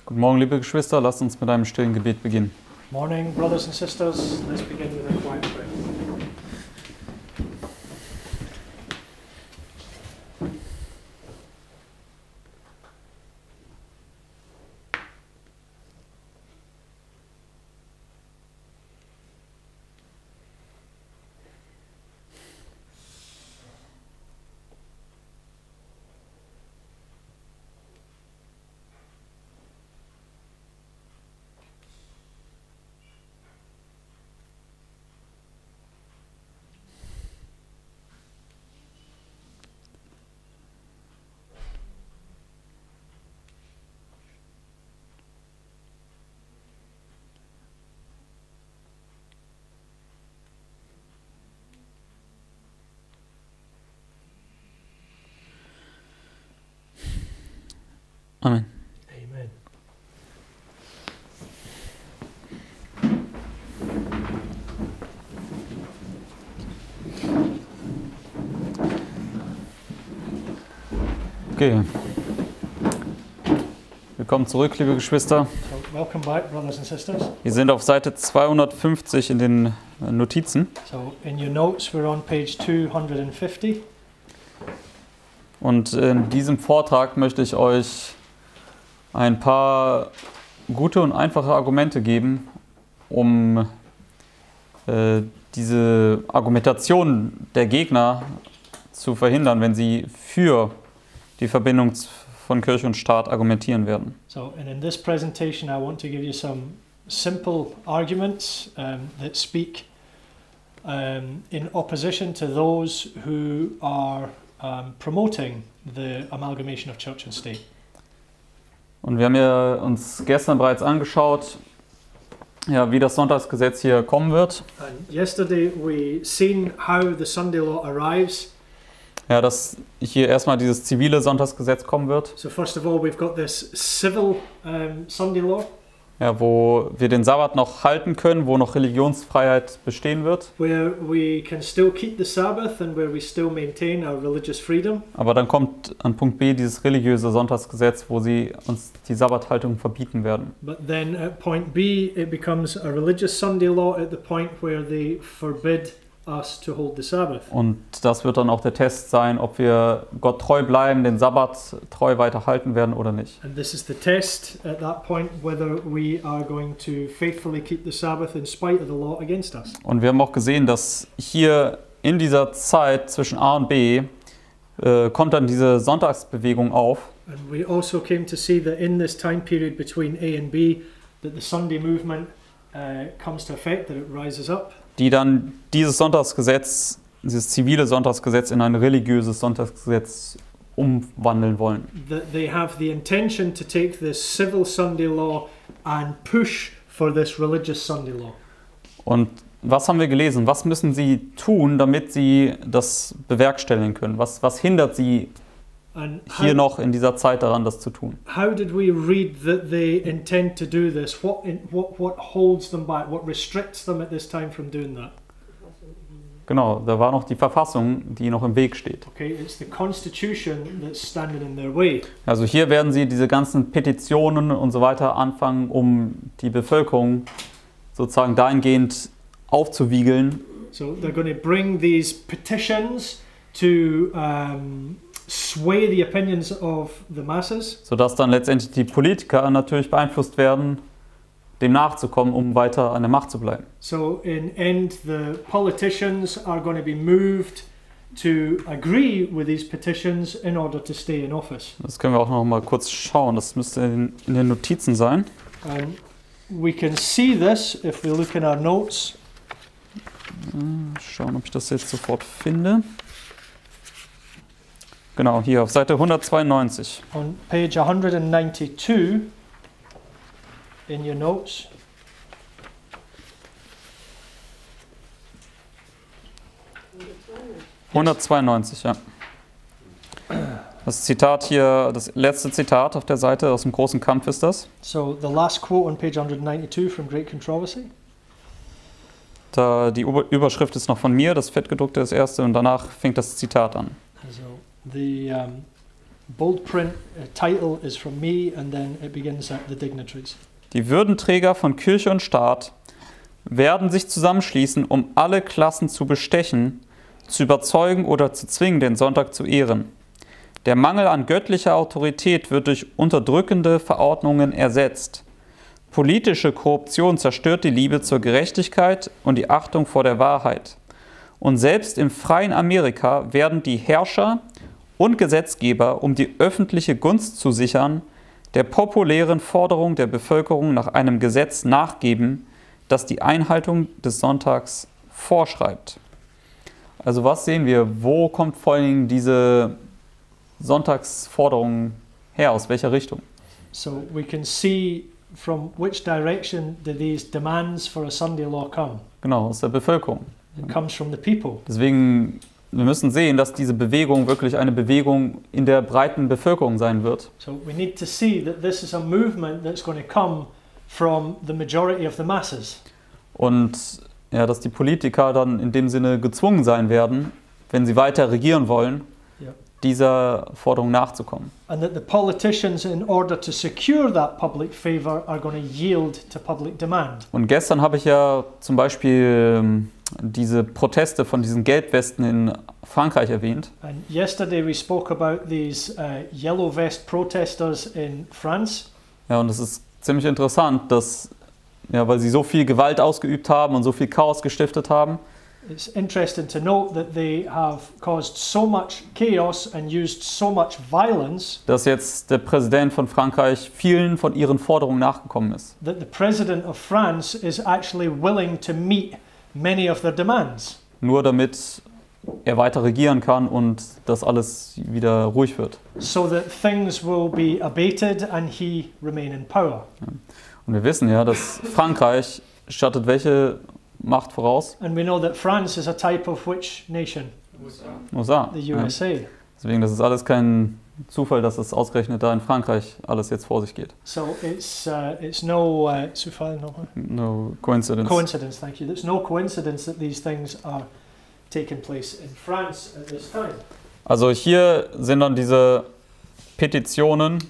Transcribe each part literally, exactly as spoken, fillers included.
Guten Morgen, liebe Geschwister, lasst uns mit einem stillen Gebet beginnen. Morning, brothers and sisters. Let's begin with a quiet prayer. Amen. Amen. Okay. Willkommen zurück, liebe Geschwister. So, welcome back, brothers and sisters. Wir sind auf Seite zweihundertfünfzig in den Notizen. So, in your notes, we're on page two hundred fifty. Und in diesem Vortrag möchte ich euch ein paar gute und einfache Argumente geben, um äh, diese Argumentation der Gegner zu verhindern, wenn sie für die Verbindung von Kirche und Staat argumentieren werden. So, and in this presentation, I want to give you some simple arguments um, that speak um, in opposition to those who are um, promoting the amalgamation of church and state. Und wir haben ja uns gestern bereits angeschaut, ja, wie das Sonntagsgesetz hier kommen wird. And yesterday we seen how the Sunday law arrives. Ja, dass hier erstmal dieses zivile Sonntagsgesetz kommen wird. So first of all, we've got this civil um, Sunday law. Ja, wo wir den Sabbat noch halten können, wo noch Religionsfreiheit bestehen wird. Where we can still keep the Sabbath and where we still maintain our religious freedom. Aber dann kommt an Punkt B dieses religiöse Sonntagsgesetz, wo sie uns die Sabbathaltung verbieten werden. But then at point B, it becomes a religious Sunday law at the point where they forbid us to hold the Sabbath. Und das wird dann auch der Test sein, ob wir Gott treu bleiben, den Sabbat treu weiter halten werden oder nicht. And this is the test at that point, whether we are going to faithfully keep the Sabbath in spite of the law against us. Und wir haben auch gesehen, dass hier in dieser Zeit zwischen A und B äh, kommt dann diese Sonntagsbewegung auf. And we also came to see that in this time period between A and B, that the Sunday movement uh, comes to effect, that it rises up. Die dann dieses Sonntagsgesetz, dieses zivile Sonntagsgesetz in ein religiöses Sonntagsgesetz umwandeln wollen. That they have the intention to take this civil Sunday law and push for this religious Sunday law. Und was haben wir gelesen? Was müssen sie tun, damit sie das bewerkstelligen können? Was, was hindert sie And hier how, noch in dieser Zeit daran, das zu tun? how did we read that they intend to do this? What, in, what, what holds them back? What restricts them at this time from doing that? Genau, da war noch die Verfassung, die noch im Weg steht. Okay, it's the Constitution that's standing in their way. Also hier werden sie diese ganzen Petitionen und so weiter anfangen, um die Bevölkerung sozusagen dahingehend aufzuwiegeln. So they're going to bring these petitions to um, sway the opinions of the masses. Sodass dann letztendlich die Politiker natürlich beeinflusst werden, dem nachzukommen, um weiter an der Macht zu bleiben. So in end, the politicians are going to be moved to agree with these petitions in order to stay in office. Das können wir auch noch mal kurz schauen. Das müsste in, in den Notizen sein. And we can see this if we look in our notes. Schauen, ob ich das jetzt sofort finde. Genau, hier auf Seite hundertzweiundneunzig. On page one ninety-two in your notes. hundertzweiundneunzig, ja. Das Zitat hier, das letzte Zitat auf der Seite aus dem großen Kampf ist das. So the last quote on page one ninety-two from Great Controversy. Da die Überschrift ist noch von mir, das fettgedruckte ist das erste und danach fängt das Zitat an. So the um, bold print uh, title is from me, and then it begins at the dignitaries. Die Würdenträger von Kirche und Staat werden sich zusammenschließen, um alle Klassen zu bestechen, zu überzeugen oder zu zwingen, den Sonntag zu ehren. Der Mangel an göttlicher Autorität wird durch unterdrückende Verordnungen ersetzt. Politische Korruption zerstört die Liebe zur Gerechtigkeit und die Achtung vor der Wahrheit. Und selbst im freien Amerika werden die Herrscher und Gesetzgeber, um die öffentliche Gunst zu sichern, der populären Forderung der Bevölkerung nach einem Gesetz nachgeben, das die Einhaltung des Sonntags vorschreibt. Also was sehen wir? Wo kommt vor allen Dingen diese Sonntagsforderung her? Aus welcher Richtung? So we can see from which direction do these demands for a Sunday law come. Genau, aus der Bevölkerung. It comes from the people. Deswegen, wir müssen sehen, dass diese Bewegung wirklich eine Bewegung in der breiten Bevölkerung sein wird. So we need to see that this is a movement that's going to come from the majority of the masses. Und ja, dass die Politiker dann in dem Sinne gezwungen sein werden, wenn sie weiter regieren wollen, Yeah. dieser Forderung nachzukommen. And that the politicians, in order to secure that public favor, are going to yield to public demand. Und gestern habe ich ja zum Beispiel ähm, diese Proteste von diesen Gelbwesten in Frankreich erwähnt. And yesterday we spoke about these uh, yellow vest protesters in France. Ja, und es ist ziemlich interessant, dass, ja, weil sie so viel Gewalt ausgeübt haben und so viel Chaos gestiftet haben, It's interesting to note that they have caused so much chaos and used so much violence dass jetzt der Präsident von Frankreich vielen von ihren Forderungen nachgekommen ist. that the president of France is actually willing to meet many of their demands. Nur damit er weiter regieren kann und dass alles wieder ruhig wird. So that things will be abated and he remain in power. Und wir wissen ja, dass Frankreich stattet welche Macht voraus? And we know that France is a type of which nation? U S A. The U S A. Ja. Deswegen, das ist alles kein Zufall, dass es ausgerechnet da in Frankreich alles jetzt vor sich geht. So it's uh, it's no uh, Zufall, no No coincidence. coincidence. Thank you. There's no coincidence that these things are taking place in France at this time. Also hier sind dann diese Petitionen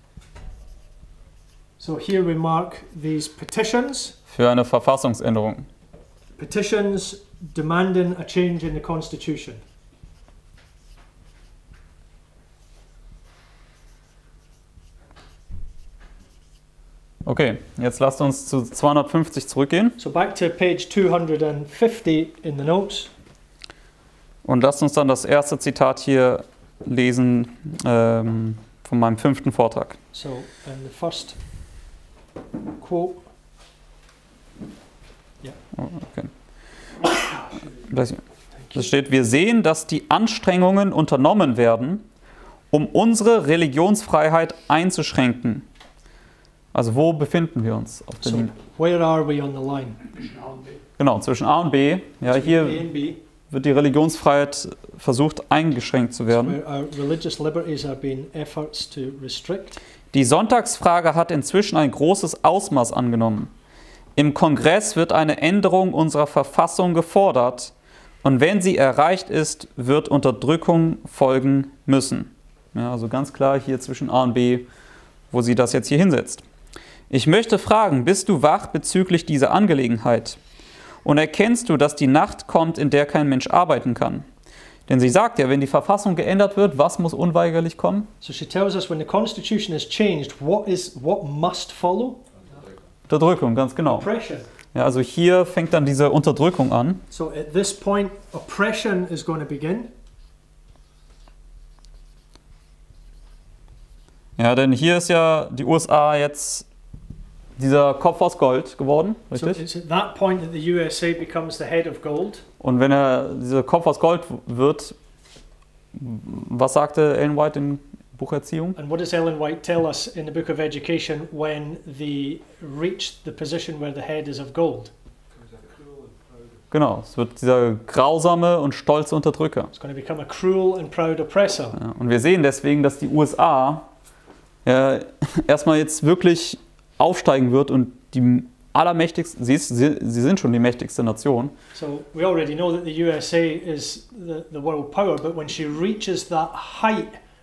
So here we mark these petitions. für eine Verfassungsänderung. Petitions demanding a change in the Constitution. Okay, jetzt lasst uns zu zweihundertfünfzig zurückgehen So back to page two hundred fifty in the notes. und lasst uns dann das erste Zitat hier lesen ähm, von meinem fünften Vortrag. So and the first quote. Oh, okay. Das steht: Wir sehen, dass die Anstrengungen unternommen werden, um unsere Religionsfreiheit einzuschränken. Also wo befinden wir uns auf der So Linie? where are we on the line? Genau, zwischen A und B. Ja, hier A and B, wird die Religionsfreiheit versucht eingeschränkt zu werden. where our religious liberties are being efforts to restrict. Die Sonntagsfrage hat inzwischen ein großes Ausmaß angenommen. Im Kongress wird eine Änderung unserer Verfassung gefordert und wenn sie erreicht ist, wird Unterdrückung folgen müssen. Ja, also ganz klar hier zwischen A und B, wo sie das jetzt hier hinsetzt. Ich möchte fragen, bist du wach bezüglich dieser Angelegenheit? Und erkennst du, dass die Nacht kommt, in der kein Mensch arbeiten kann? Denn sie sagt ja, wenn die Verfassung geändert wird, was muss unweigerlich kommen? So she tells us when the Constitution is changed, what is what must follow? Unterdrückung, ganz genau. Oppression. Ja, also hier fängt dann diese Unterdrückung an. So at this point, oppression is going to begin. Ja, denn hier ist ja die U S A jetzt dieser Kopf aus Gold geworden, So richtig? it's at that point that the U S A becomes the head of gold. Und wenn er dieser Kopf aus Gold wird, was sagte Ellen White im Buch Erziehung? And what does Ellen White tell us in the Book of Education when they reach the position where the head is of gold? Genau, es wird dieser grausame und stolze Unterdrücker. It's going to become a cruel and proud oppressor. Ja, und wir sehen deswegen, dass die U S A ja, erstmal jetzt wirklich aufsteigen wird und die allermächtigste, sie, ist, sie, sie sind schon die mächtigste Nation. So we already know that the U S A is the, the world power, but when she reaches that height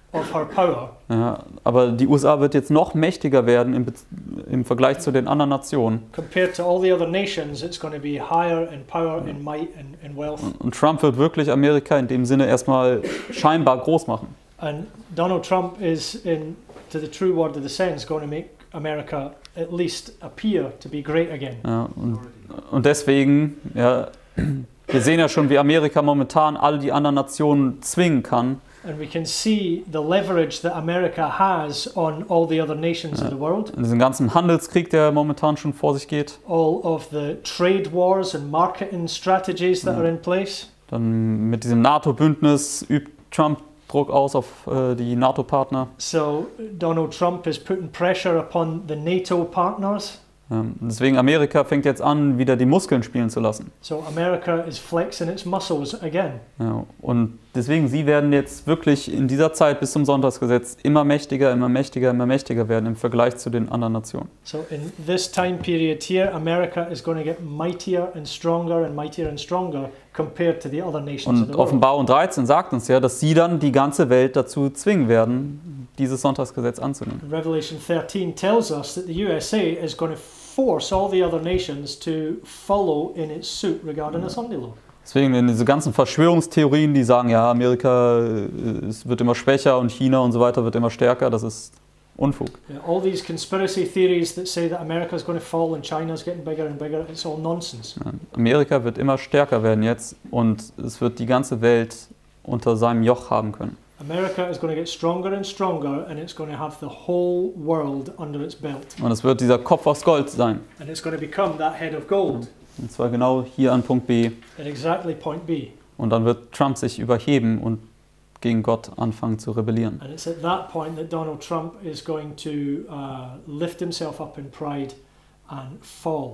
of her power. Ja, aber die U S A wird jetzt noch mächtiger werden im, Be- im Vergleich zu den anderen Nationen. Compared to all the other nations, it's going to be higher in power, in might, and in wealth. Und Trump wird wirklich Amerika in dem Sinne erstmal scheinbar groß machen. And Donald Trump is, in to the true word of the sense, going to make America at least appear to be great again. Ja, und, und deswegen, ja, wir sehen ja schon, wie Amerika momentan all die anderen Nationen zwingen kann. And we can see the leverage that America has on all the other nations of the world. In diesem ganzen Handelskrieg, der momentan schon vor sich geht. All of the trade wars and marketing strategies that are in place. Dann mit diesem NATO-Bündnis übt Trump Druck aus auf äh, die NATO-Partner. So Donald Trump is putting pressure upon the NATO partners. Ähm, deswegen Amerika fängt jetzt an, wieder die Muskeln spielen zu lassen. So America is flexing its muscles again. Ja, und deswegen, sie werden jetzt wirklich in dieser Zeit bis zum Sonntagsgesetz immer mächtiger, immer mächtiger, immer mächtiger werden im Vergleich zu den anderen Nationen. So in this time period here, America is going to get mightier and stronger and mightier and stronger compared to the other nations of Und the world. Offenbarung dreizehn sagt uns ja, dass sie dann die ganze Welt dazu zwingen werden, dieses Sonntagsgesetz anzunehmen. Revelation thirteen tells us that the U S A is going to force all the other nations to follow in its suit regarding the Sunday law. Deswegen in diese ganzen Verschwörungstheorien, die sagen, ja, Amerika äh, es wird immer schwächer und China und so weiter wird immer stärker, das ist Unfug. Yeah, all these conspiracy theories that say that America is going to fall and China is getting bigger and bigger, it's all nonsense. Ja, Amerika wird immer stärker werden jetzt und es wird die ganze Welt unter seinem Joch haben können. America is going to get stronger and stronger and it's going to have the whole world under its belt. Und es wird dieser Kopf aus Gold sein. And it's going to become that head of gold Und zwar genau hier an Punkt B. at exactly point B. Und dann wird Trump sich überheben und gegen Gott anfangen zu rebellieren. And it's at that point that Donald Trump is going to uh, lift himself up in pride and fall.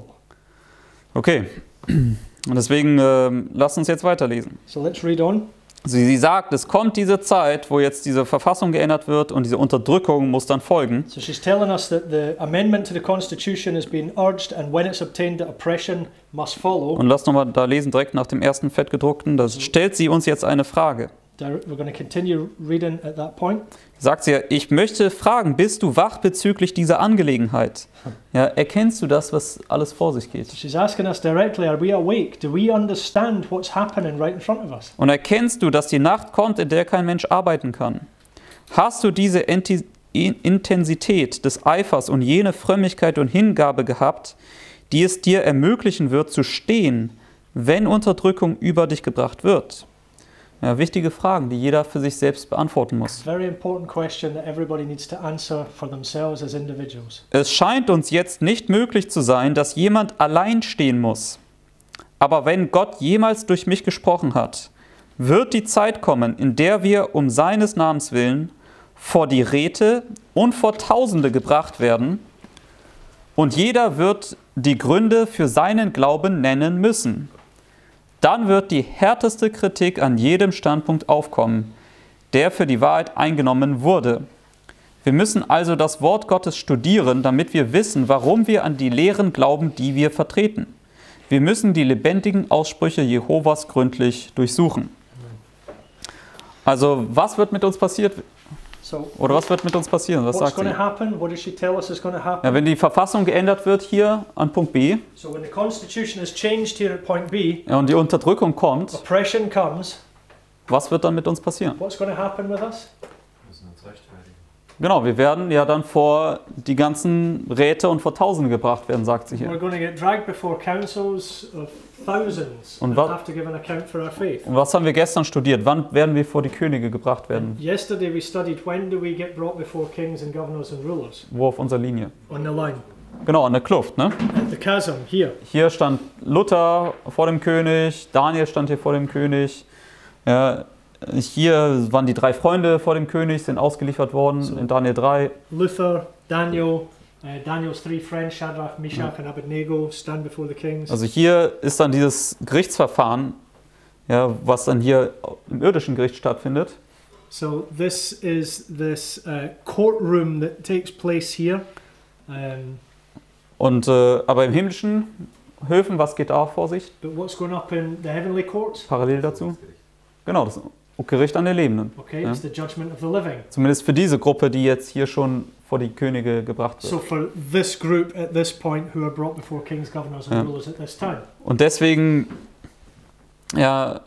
Okay, und deswegen ähm, lasst uns jetzt weiterlesen. So let's read on. Sie, sie sagt, es kommt diese Zeit, wo jetzt diese Verfassung geändert wird und diese Unterdrückung muss dann folgen. So she's telling us that the amendment to the Constitution is being urged and when it's obtained, the oppression must follow. Und lasst nochmal da lesen, direkt nach dem ersten fettgedruckten, da stellt sie uns jetzt eine Frage. We're going to continue reading at that point. Sagt sie ja, ich möchte fragen, bist du wach bezüglich dieser Angelegenheit? Ja, erkennst du das, was alles vor sich geht? So she's asking us directly, are we awake? Do we understand what's happening right in front of us? Und erkennst du, dass die Nacht kommt, in der kein Mensch arbeiten kann? Hast du diese Enti- Intensität des Eifers und jene Frömmigkeit und Hingabe gehabt, die es dir ermöglichen wird, zu stehen, wenn Unterdrückung über dich gebracht wird? Ja, wichtige Fragen, die jeder für sich selbst beantworten muss. Very important question that everybody needs to answer for themselves as individuals. Es scheint uns jetzt nicht möglich zu sein, dass jemand allein stehen muss. Aber wenn Gott jemals durch mich gesprochen hat, wird die Zeit kommen, in der wir um seines Namens willen vor die Räte und vor Tausende gebracht werden, und jeder wird die Gründe für seinen Glauben nennen müssen. Dann wird die härteste Kritik an jedem Standpunkt aufkommen, der für die Wahrheit eingenommen wurde. Wir müssen also das Wort Gottes studieren, damit wir wissen, warum wir an die Lehren glauben, die wir vertreten. Wir müssen die lebendigen Aussprüche Jehovas gründlich durchsuchen. Also, was wird mit uns passiert? So, Oder was wird mit uns passieren? Was what's sagt going sie? to happen? What does she tell us is going to happen? Ja, wenn die Verfassung geändert wird hier an Punkt B, So when the Constitution is changed here at point B, ja, und die Unterdrückung kommt, oppression comes, was wird dann mit uns passieren? what's going to happen with us? Wir müssen uns rechtfertigen. Genau, wir werden ja dann vor die ganzen Räte und vor Tausende gebracht werden, sagt sie We're hier. going to get dragged before councils of thousands Und and wa- have to give an account for our faith. Und was haben wir gestern studiert? Wann werden wir vor die Könige gebracht werden? Yesterday we studied when do we get brought before kings and governors and rulers? Wo auf unserer Linie? On the line. Genau, an der Kluft, ne? At the chasm, here. Hier stand Luther vor dem König, Daniel stand hier vor dem König. Ja, hier waren die drei Freunde vor dem König, sind ausgeliefert worden in Daniel drei. Luther, Daniel, uh, Daniel's three friends, Shadrach, Meshach and Abednego, stand before the kings. Also hier ist dann dieses Gerichtsverfahren, ja, was dann hier im irdischen Gericht stattfindet. So this is this uh, courtroom that takes place here. Um, Und, äh, aber im himmlischen Höfen, was geht da vor sich? but what's going up in the heavenly courts? Parallel dazu? Genau, das Gericht an den Lebenden. Okay, Ja. it's the judgment of the living. Zumindest für diese Gruppe, die jetzt hier schon vor die Könige gebracht So wird. for this group at this point who are brought before kings, governors and Ja. rulers at this time. Und deswegen, ja,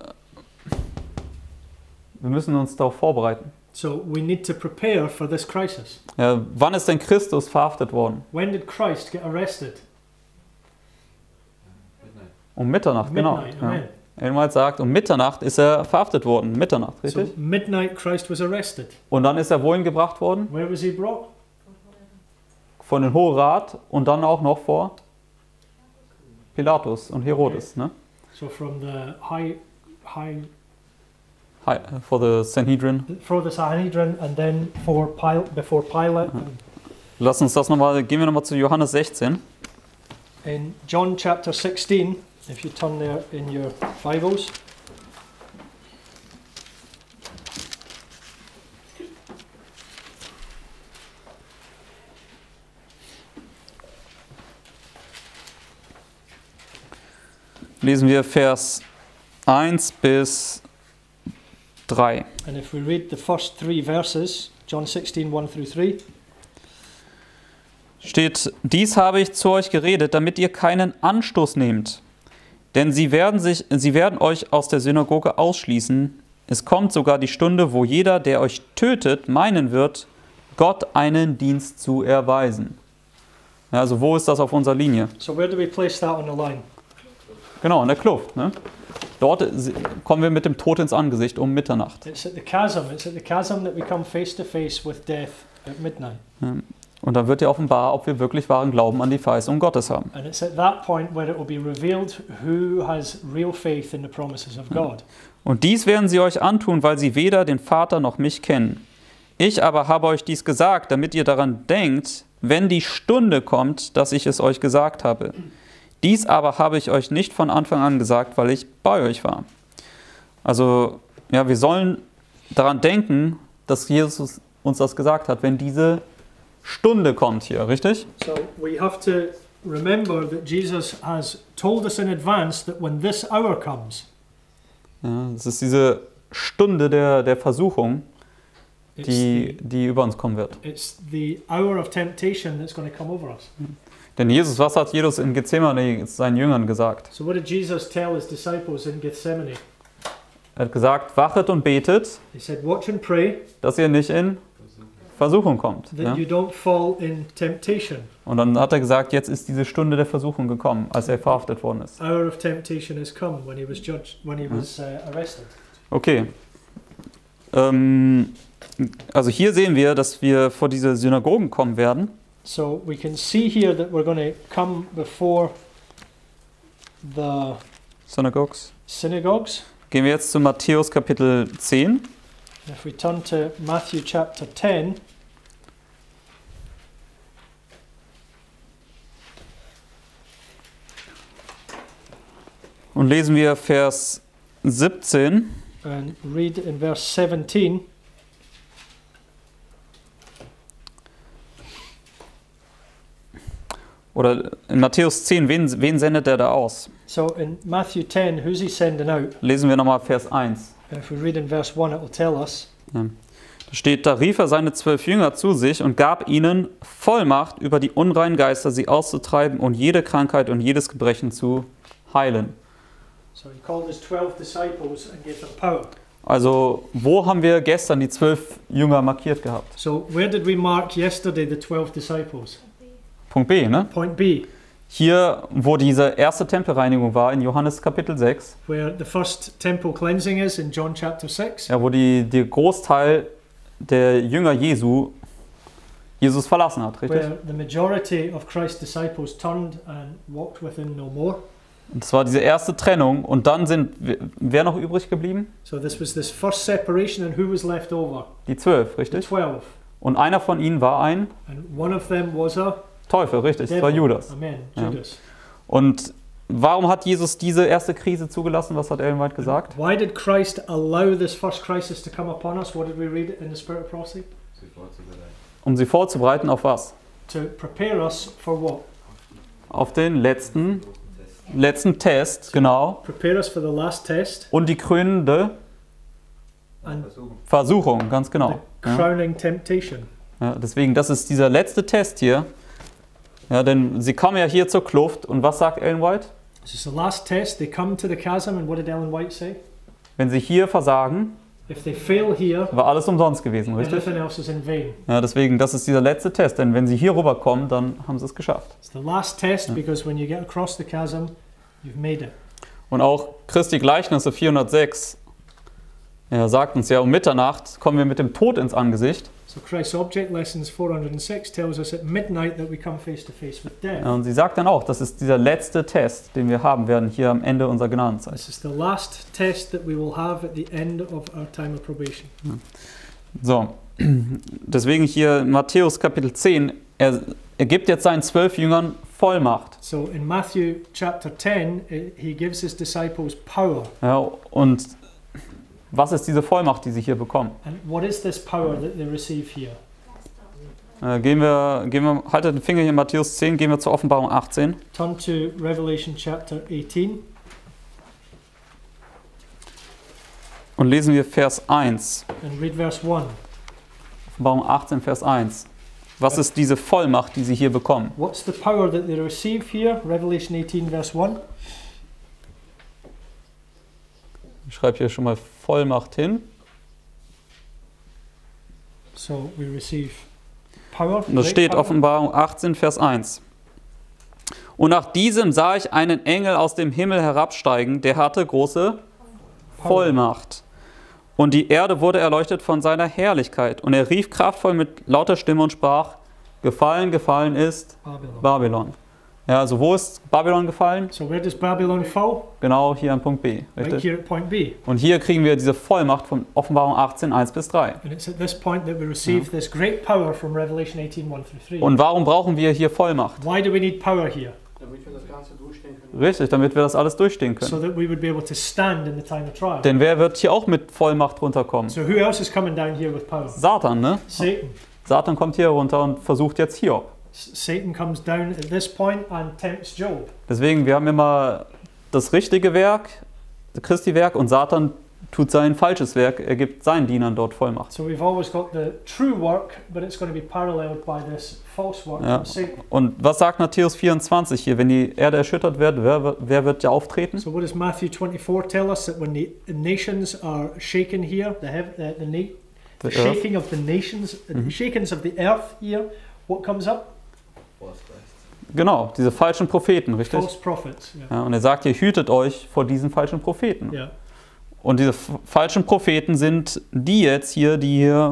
wir müssen uns darauf vorbereiten. So we need to prepare for this crisis. Ja, wann ist denn Christus verhaftet worden? When did Christ get arrested? Midnight. Um Mitternacht, genau. Midnight, Ja. amen. Elmar sagt, um Mitternacht ist er verhaftet worden. Mitternacht, So richtig? midnight Christ was arrested. Und dann ist er wohin gebracht worden? Where was he brought? Von den Hohen Rat und dann auch noch vor Pilatus und Herodes, ne? So from the high high Hi, for the Sanhedrin. for the Sanhedrin and then for Pil- before Pilate. Lass uns das nochmal, gehen wir nochmal zu Johannes sechzehn. In John chapter sixteen, if you turn there in your Bibles. Lesen wir Vers eins bis drei. And if we read the first three verses, John sixteen, one through three. Steht, dies habe ich zu euch geredet, damit ihr keinen Anstoß nehmt. Denn sie werden, sich, sie werden euch aus der Synagoge ausschließen. Es kommt sogar die Stunde, wo jeder, der euch tötet, meinen wird, Gott einen Dienst zu erweisen. Ja, also wo ist das auf unserer Linie? So where do we place that on the line? Genau, in der Kluft. Ne? Dort kommen wir mit dem Tod ins Angesicht um Mitternacht. It's at the chasm. It's at the chasm that we come face to face with death at midnight. Und dann wird ja offenbar, ob wir wirklich wahren Glauben an die Verheißung Gottes haben. And it's at that point where it will be revealed who has real faith in the promises of God. Und dies werden sie euch antun, weil sie weder den Vater noch mich kennen. Ich aber habe euch dies gesagt, damit ihr daran denkt, wenn die Stunde kommt, dass ich es euch gesagt habe. Dies aber habe ich euch nicht von Anfang an gesagt, weil ich bei euch war. Also, ja, wir sollen daran denken, dass Jesus uns das gesagt hat, wenn diese Stunde kommt hier, richtig? So we have to remember that Jesus has told us in advance that when this hour comes, Ja, es ist diese Stunde der, der Versuchung, it's, die, the, die über uns kommen wird. it's the hour of temptation that's going to come over us. Denn Jesus, was hat Jesus in Gethsemane seinen Jüngern gesagt? So what did Jesus tell his disciples in Gethsemane? Er hat gesagt, wachet und betet, He said, watch and pray dass ihr nicht in Versuchung kommt. that Ja? you don't fall in temptation. Und dann hat er gesagt, jetzt ist diese Stunde der Versuchung gekommen, als er verhaftet worden ist. Hour of temptation has come when he was judged, when he was uh, arrested. Okay. Ähm, also hier sehen wir, dass wir vor diese Synagogen kommen werden. So we can see here that we're going to come before the Synagogues. synagogues. Gehen wir jetzt zu Matthäus Kapitel zehn. If we turn to Matthew chapter ten, Und lesen wir Vers siebzehn. and read in verse seventeen. Oder in Matthäus zehn, wen, wen sendet er da aus? So in Matthew ten, who's he sending out? Lesen wir nochmal Vers eins. And if we read in verse one, it will tell us. Da steht, da rief er seine zwölf Jünger zu sich und gab ihnen Vollmacht, über die unreinen Geister sie auszutreiben und jede Krankheit und jedes Gebrechen zu heilen. So he called his twelve disciples and gave them power. Also, wo haben wir gestern die zwölf Jünger markiert gehabt? So where did we mark yesterday the twelve disciples? Punkt B, ne? Point B, Hier, wo diese erste Tempelreinigung war, in Johannes Kapitel sechs, where the first temple cleansing is in John chapter six. ja, wo die, der Großteil der Jünger Jesu Jesus verlassen hat, richtig? Where the majority of Christ's disciples turned and walked with him no more. Und das war diese erste Trennung und dann sind, wer noch übrig geblieben? So this was this first separation, and who was left over? Die zwölf, The richtig? twelve. Und einer von ihnen war ein And one of them was a Teufel, richtig? Das war devil. Judas. Amen, Ja. Judas. Und warum hat Jesus diese erste Krise zugelassen? Was hat Ellen White gesagt? Why did Christ allow this first crisis to come upon us? What did we read in the Spirit of Prophecy? Sie vorzubereiten. Um sie vorzubereiten auf was? To prepare us for what? Auf den letzten, Test. letzten Test, genau. Prepare us for the last test Und die krönende and Versuchen. Versuchung, ganz genau. the Ja. crowning temptation. Ja, deswegen, das ist dieser letzte Test hier. Ja, denn sie kommen ja hier zur Kluft und was sagt Ellen White? This is the last test. They come to the chasm, and what did Ellen White say? Wenn sie hier versagen, If they fail here, war alles umsonst gewesen, richtig? everything else is in vain. Ja, deswegen, das ist dieser letzte Test, denn wenn sie hier rüberkommen, dann haben sie es geschafft. It's the last test because when you get across the chasm, you've made it. Und auch Christi Gleichnisse vierhundertsechs ja, sagt uns ja, um Mitternacht kommen wir mit dem Tod ins Angesicht. So Christ's Object Lessons four hundred six tells us at midnight that we come face to face with death. Ja, und sie sagt dann auch, das ist dieser letzte Test, den wir haben werden hier am Ende unserer Gnadenzeit. This is the last test that we will have at the end of our time of probation. So, deswegen hier in Matthäus Kapitel zehn, er, er gibt jetzt seinen zwölf Jüngern Vollmacht. So in Matthew chapter ten, eh, he gives his disciples power. Ja, und was ist diese Vollmacht, die sie hier bekommen? And what is this power that they receive here? Äh, gehen wir, gehen wir, haltet den Finger hier in Matthäus zehn, gehen wir zur Offenbarung achtzehn. Turn to Revelation chapter eighteen Und lesen wir Vers eins. and read verse one. Offenbarung achtzehn, Vers eins. Was ist diese Vollmacht, die sie hier bekommen? What's the power that they receive here? Revelation eighteen verse one. Ich schreibe hier schon mal Vollmacht hin. So we receive power. Und das great steht power. Offenbarung achtzehn, Vers eins. Und nach diesem sah ich einen Engel aus dem Himmel herabsteigen, der hatte große Vollmacht. Und die Erde wurde erleuchtet von seiner Herrlichkeit. Und er rief kraftvoll mit lauter Stimme und sprach, gefallen, gefallen ist Babylon. Babylon. Ja, also wo ist Babylon gefallen? So where does Babylon fall? Genau hier an Punkt B. Right Richtig? here at point B. Und hier kriegen wir diese Vollmacht von Offenbarung achtzehn, eins bis drei. And it's at this point that we receive this great power from Revelation eighteen, one through three. Und warum brauchen wir hier Vollmacht? Why do we need power here? Damit wir das Ganze durchstehen können. Richtig, damit wir das alles durchstehen So können. that we would be able to stand in the time of trial. Denn wer wird hier auch mit Vollmacht runterkommen? So who else is coming down here with power? Satan, ne? Satan. Satan kommt hier runter und versucht jetzt Hiob. S- Satan comes down at this point and tempts Job. Deswegen, wir haben immer das richtige Werk, das Christi-Werk, und Satan tut sein falsches Werk, er gibt seinen Dienern dort Vollmacht. So we've always got the true work, but it's going to be paralleled by this false work Ja. from Satan. Und was sagt Matthäus vierundzwanzig hier? Wenn die Erde erschüttert wird, wer, wird- wer wird ja auftreten? So what does Matthew twenty-four tell us? That when the nations are shaken here, the, hev- uh, the, na- the The earth. shaking of the nations, uh, Mhm. shakings of the earth here, what comes up? False Christ. Genau, diese falschen Propheten, richtig? False prophets. Yeah. Ja, und er sagt hier, hütet euch vor diesen falschen Propheten. Yeah. Und diese f- falschen Propheten sind die jetzt hier, die hier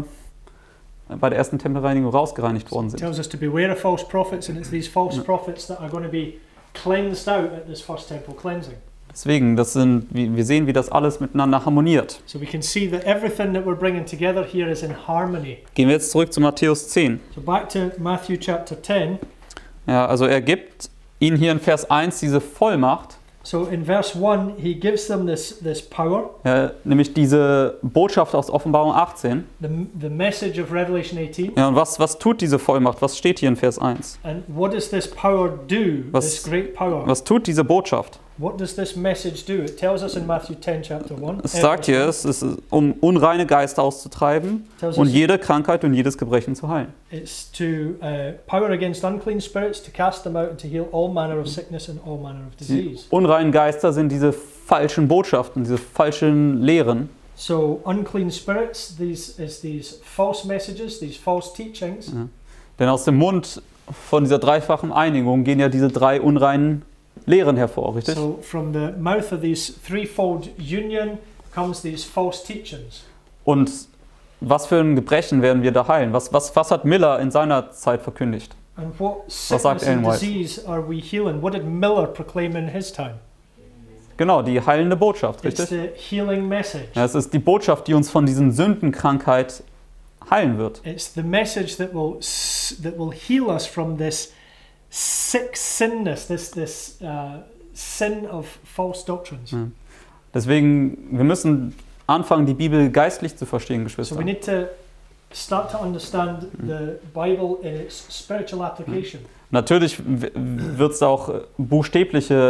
bei der ersten Tempelreinigung rausgereinigt worden It sind. tells us to beware of false prophets, and it's these false Ja. prophets that are going to be cleansed out at this first temple cleansing. Deswegen, das sind, wie- wir sehen, wie das alles miteinander harmoniert. So we can see that everything that we're bringing together here is in harmony. Gehen wir jetzt zurück zu Matthäus zehn. So back to Matthew chapter ten. Ja, also er gibt ihnen hier in Vers eins diese Vollmacht, So in verse one, he gives them this, this power, ja, nämlich diese Botschaft aus Offenbarung achtzehn. the, the message of Revelation eighteen. Ja, und was, was tut diese Vollmacht? Was steht hier in Vers eins? And what does this power do? Was- this great power. Was tut diese Botschaft? What does this message do? It tells us in Matthew ten, chapter one. Es sagt hier, es ist, um unreine Geister auszutreiben tells und us jede Krankheit und jedes Gebrechen zu heilen. it's to uh, power against unclean spirits, to cast them out, and to heal all manner of sickness and all manner of Die disease. unreinen Geister sind diese falschen Botschaften, diese falschen Lehren. So unclean spirits, these is these false messages, these false teachings. Ja. Denn aus dem Mund von dieser dreifachen Einigung gehen ja diese drei unreinen Lehren hervor, richtig? So from the mouth of these threefold union comes these false teachings. Und was für ein Gebrechen werden wir da heilen? Was, was, was hat Miller in seiner Zeit verkündigt? And what sagt sickness Ellen and White? disease are we healing? What did Miller proclaim in his time? Genau, die heilende Botschaft, It's richtig? the healing message. Ja, es ist die Botschaft, die uns von diesen Sündenkrankheit heilen wird. It's the message that will s- that will heal us from this sick sinness, this this uh, sin of false doctrines. Ja. Deswegen, wir müssen anfangen, die Bibel geistlich zu verstehen, So Geschwister. we need to start to understand the Bible in its spiritual application. Natürlich wird es auch buchstäbliche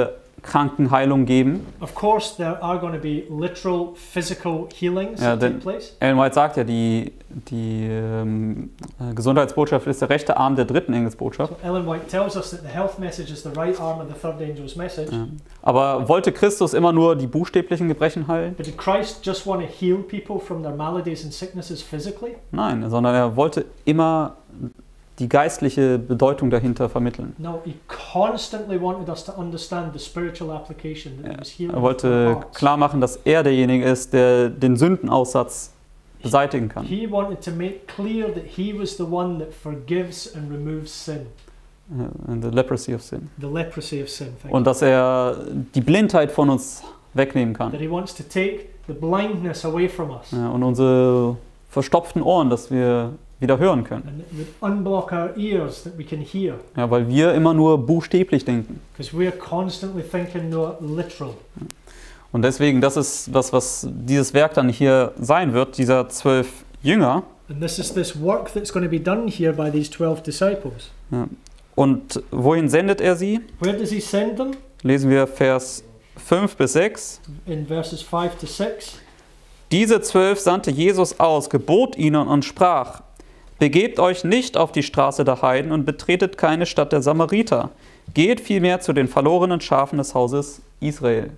Krankenheilung geben. Of course, there are going to be literal physical healings Ja, that take denn place. Ellen White sagt ja, die, die ähm, Gesundheitsbotschaft ist der rechte Arm der dritten Engelsbotschaft. So Ellen White tells us that the health message is the right arm of the third angel's message. Ja. Aber wollte Christus immer nur die buchstäblichen Gebrechen heilen? But did Christ just want to heal people from their maladies and sicknesses physically? Nein, sondern er wollte immer die geistliche Bedeutung dahinter vermitteln. No, he constantly wanted us to understand the spiritual application that he was healing Er our wollte hearts. klar machen, dass er derjenige ist, der den Sündenaussatz beseitigen kann. He wanted to make clear that he was the one that forgives and removes sin, And the leprosy of sin. the leprosy of sin. Thank Und dass er die Blindheit von uns wegnehmen you. kann. That he wants to take the blindness away from us Ja, und unsere verstopften Ohren, dass wir wieder hören können. and would unblock our ears that we can hear, Ja, weil wir immer nur buchstäblich denken. because we are constantly thinking nur literal. Und deswegen, das ist was, was dieses Werk dann hier sein wird, dieser zwölf Jünger. And this is this work that's going to be done here by these twelve disciples. Ja. Und wohin sendet er sie? Where does he send them? Lesen wir Vers fünf bis sechs. In verses five to six. Diese zwölf sandte Jesus aus, gebot ihnen und sprach: Begebt euch nicht auf die Straße der Heiden und betretet keine Stadt der Samariter. Geht vielmehr zu den verlorenen Schafen des Hauses Israel.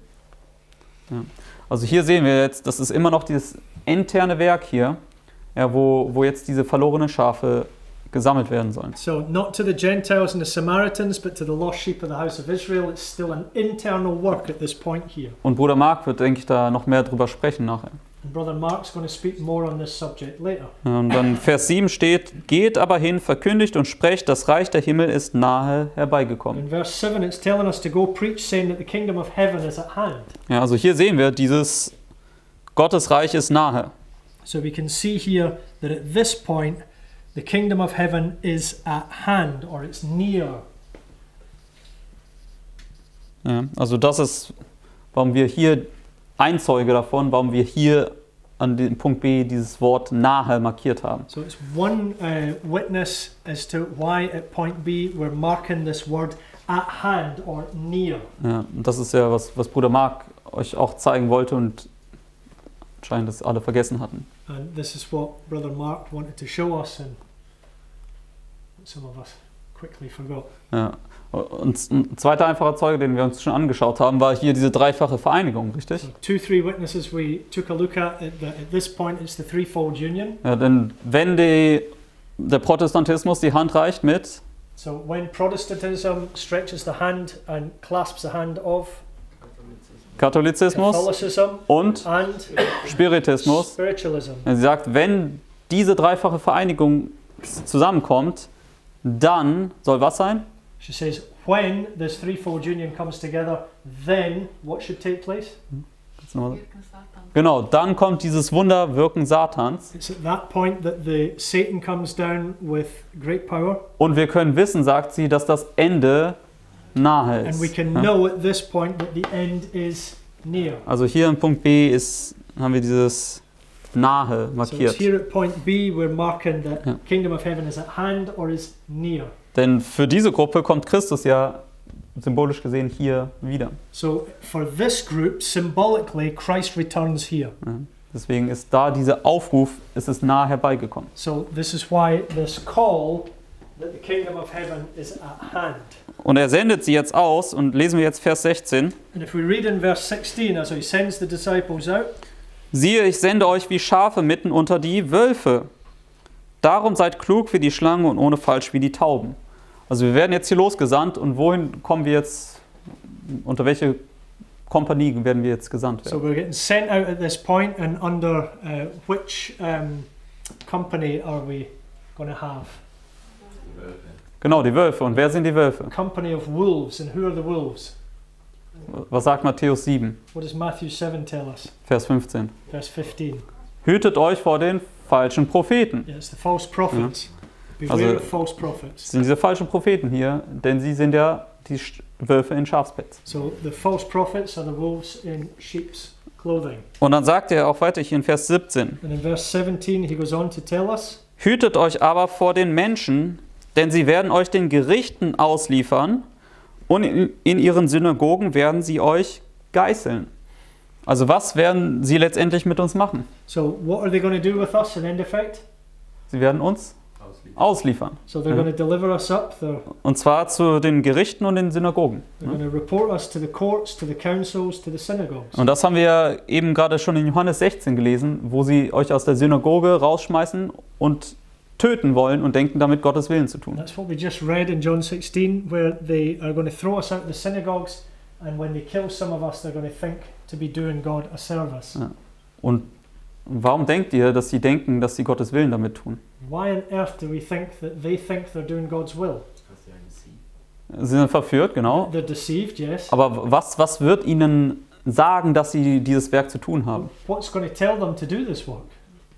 Ja. Also hier sehen wir jetzt, das ist immer noch dieses interne Werk hier, ja, wo, wo jetzt diese verlorenen Schafe gesammelt werden sollen. So, not to the Gentiles and the Samaritans, but to the lost sheep of the house of Israel. It's still an internal work at this point here. Und Bruder Mark wird, denke ich, da noch mehr drüber sprechen nachher. And Brother Mark's going to speak more on this subject later. Ja, und dann Vers sieben steht: Geht aber hin, verkündigt und sprecht, das Reich der Himmel ist nahe herbeigekommen. In verse seven, it's telling us to go preach, saying that the kingdom of heaven is at hand. Ja, also hier sehen wir, dieses Gottes Reich ist nahe. So we can see here that at this point, the kingdom of heaven is at hand, or it's near. Ja, also das ist, warum wir hier ein Zeuge davon, warum wir hier an dem Punkt B dieses Wort nahe markiert haben. So it's one uh, witness as to why at point B we're marking this word at hand or near. Ja, und das ist ja, was, was Bruder Mark euch auch zeigen wollte und anscheinend das alle vergessen hatten. And this is what Brother Mark wanted to show us, and some of us quickly forgot. Ja. Und ein zweiter einfacher Zeuge, den wir uns schon angeschaut haben, war hier diese dreifache Vereinigung, richtig? So two, three witnesses we took a look at. At, the, at this point, it's the threefold union. Ja, denn wenn die, der Protestantismus die Hand reicht mit, So when Protestantism stretches the hand and clasps the hand of Katholizismus Catholicism und and Spiritismus, spiritualism. ja, sie sagt, wenn diese dreifache Vereinigung zusammenkommt, dann soll was sein? She says, when this threefold union comes together, then what should take place? Genau, dann kommt dieses Wunderwirken Satans It's at that point that the Satan comes down with great power, und wir können wissen, sagt sie, dass das Ende nahe and we ist. can Ja. know at this point that the end is near. Also hier im Punkt B ist, haben wir dieses nahe So it's markiert. here at point B we're marking that Ja. kingdom of heaven is at hand or is near. Denn für diese Gruppe kommt Christus ja symbolisch gesehen hier wieder. So for this group, symbolically, Christ returns here. Ja. Deswegen ist da dieser Aufruf, es ist nahe herbeigekommen. So this is why this call that the kingdom of heaven is at hand. Und er sendet sie jetzt aus und lesen wir jetzt Vers sechzehn. And if we read in verse sixteen, as he sends the disciples out, Siehe, ich sende euch wie Schafe mitten unter die Wölfe. Darum seid klug wie die Schlangen und ohne Falsch wie die Tauben. Also wir werden jetzt hier losgesandt und wohin kommen wir jetzt, unter welche Kompanie werden wir jetzt gesandt so werden? we're getting sent out at this point, and under uh, which um, company are we going to have? Genau, die Wölfe. Und wer sind die Wölfe? Company of wolves, and who are the wolves? Was sagt Matthäus sieben, What does Matthew seven tell us? Vers fünfzehn? Verse fifteen. Hütet euch vor den falschen Propheten. Yeah, it's the false prophets. Beware Also- of false prophets. Das sind diese falschen Propheten hier, denn sie sind ja die Sch- Wölfe in Schafspelz. So the false prophets are the wolves in sheep's clothing. Und dann sagt er auch weiter hier in Vers siebzehn. And in verse seventeen, he goes on to tell us, Hütet euch aber vor den Menschen, denn sie werden euch den Gerichten ausliefern und in, in ihren Synagogen werden sie euch geißeln. Also was werden sie letztendlich mit uns machen? So what are they going to do with us in end effect? Sie werden uns ausliefern. So they're Ja. going to deliver us up. They're, Und zwar zu den Gerichten und den Synagogen. they're going to report us to the courts, to the councils, to the synagogues. Und das haben wir eben gerade schon in Johannes sechzehn gelesen, wo sie euch aus der Synagoge rausschmeißen und töten wollen und denken, damit Gottes Willen zu tun. That's what we just read in John sixteen, where they are going to throw us out of the synagogues, and when they kill some of us, they're going to think to be doing God a service. Ja. Und warum denkt ihr, dass sie denken, dass sie Gottes Willen damit tun? Why on earth do we think that they think they're doing God's will? Sie sind verführt, genau. They're deceived, yes. Aber was, was wird ihnen sagen, dass sie dieses Werk zu tun haben? What's going to tell them to do this work?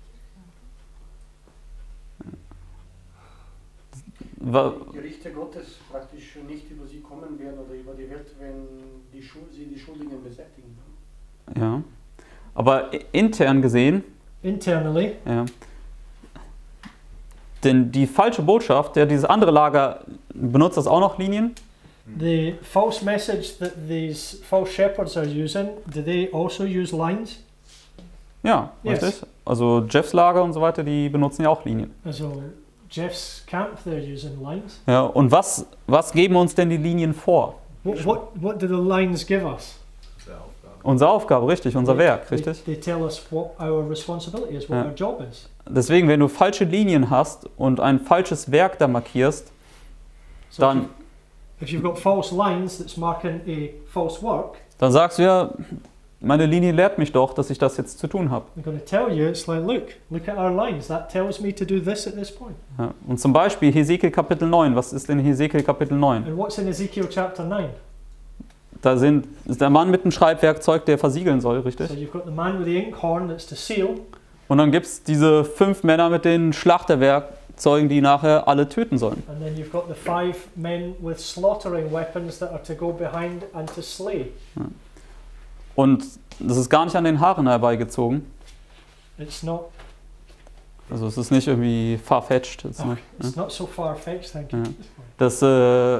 Wa- Die Gerichte Gottes praktisch nicht über sie kommen werden oder über die Welt, wenn die Schuld, sie die Schuldigen beseitigen. Ja. Aber intern gesehen, Internally, ja, denn die falsche Botschaft, der dieses andere Lager benutzt das auch noch Linien. the false message that these false shepherds are using, do they also use lines? Ja, Yes. richtig. Also Jeffs Lager und so weiter, die benutzen ja auch Linien. So Jeff's camp, they're using lines. Ja, und was, was geben uns denn die Linien vor? What, what, what do the lines give us? Unsere Aufgabe, richtig, unser Werk, They, richtig. they tell us what our responsibility is, what Ja. our job is. Deswegen, wenn du falsche Linien hast und ein falsches Werk da markierst, So dann, if you've got false lines that's marking a false work, dann sagst du ja, meine Linie lehrt mich doch, dass ich das jetzt zu tun habe. they're going to tell you, it's like, look, look at our lines. That tells me to do this at this point. Ja. Und zum Beispiel Hesekiel Kapitel neun, was ist denn Hesekiel Kapitel neun? And what's in Ezekiel chapter nine? Da sind, ist der Mann mit dem Schreibwerkzeug, der versiegeln soll, richtig? So you've got the man with the inkhorn that's to seal, Und dann gibt es diese fünf Männer mit den Schlachterwerkzeugen, die nachher alle töten sollen. and then you've got the five men with slaughtering weapons that are to go behind and to slay. Und das ist gar nicht an den Haaren herbeigezogen. It's not, Also es ist nicht irgendwie far-fetched. Es ist oh, nicht, ne? it's not so far-fetched, thank you. Ja. Dass, äh,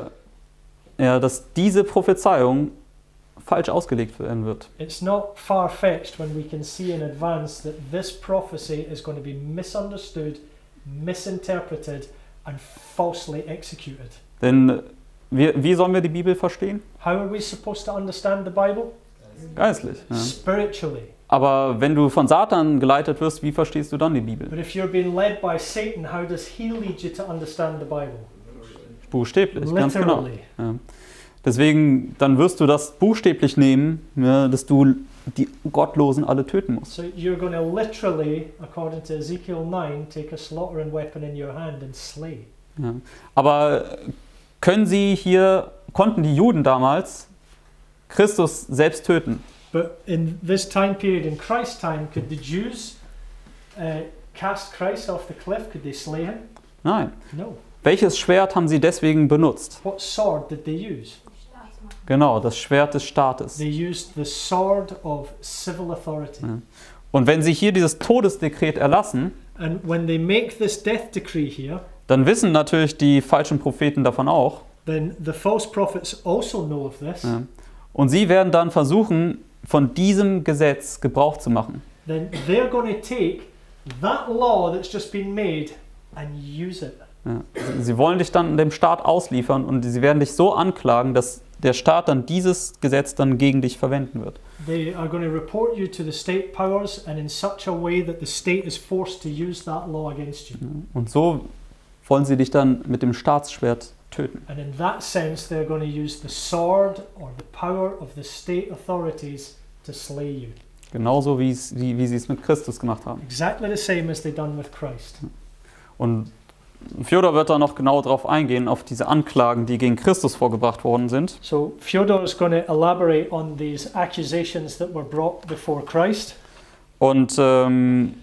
ja, dass diese Prophezeiung falsch ausgelegt werden wird. It's not far-fetched when we can see in advance that this prophecy is going to be misunderstood, misinterpreted and falsely executed. Denn wir, wie sollen wir die Bibel verstehen? How are we supposed to understand the Bible? Geistlich. Ja. Spiritually. Aber wenn du von Satan geleitet wirst, wie verstehst du dann die Bibel? But if you're being led by Satan, how does he lead you to understand the Bible? Buchstäblich, ganz genau. Literally. Ja. Deswegen, dann wirst du das buchstäblich nehmen, ja, dass du die Gottlosen alle töten musst. So you're going to literally, according to Ezekiel nine, take a slaughtering weapon in your hand and slay. Ja. Aber können sie hier, konnten die Juden damals Christus selbst töten? But in this time period, in Christ's time, could the Jews uh, cast Christ off the cliff? Could they slay him? Nein. No. Welches Schwert haben sie deswegen benutzt? What sword did they use? Genau, das Schwert des Staates. They used the sword of civil authority. Ja. Und wenn sie hier dieses Todesdekret erlassen, And when they make this death decree here, dann wissen natürlich die falschen Propheten davon auch. then the false prophets also know of this. Ja. Und sie werden dann versuchen, von diesem Gesetz Gebrauch zu machen. Then they're going to take that law that's just been made and use it. Ja. Sie wollen dich dann dem Staat ausliefern und sie werden dich so anklagen, dass der Staat dann dieses Gesetz dann gegen dich verwenden wird. They are going to report you to the state powers and in such a way that the state is forced to use that law against you. Und so wollen sie dich dann mit dem Staatsschwert töten. And in that sense, they're going to use the sword or the power of the state authorities to slay you. Genauso wie, es, wie, wie sie es mit Christus gemacht haben. Exactly the same as they done with Christ. Und Fjodor wird da noch genau darauf eingehen, auf diese Anklagen, die gegen Christus vorgebracht worden sind. So Fyodor is going to elaborate on these accusations that were brought before Christ. Und, ähm,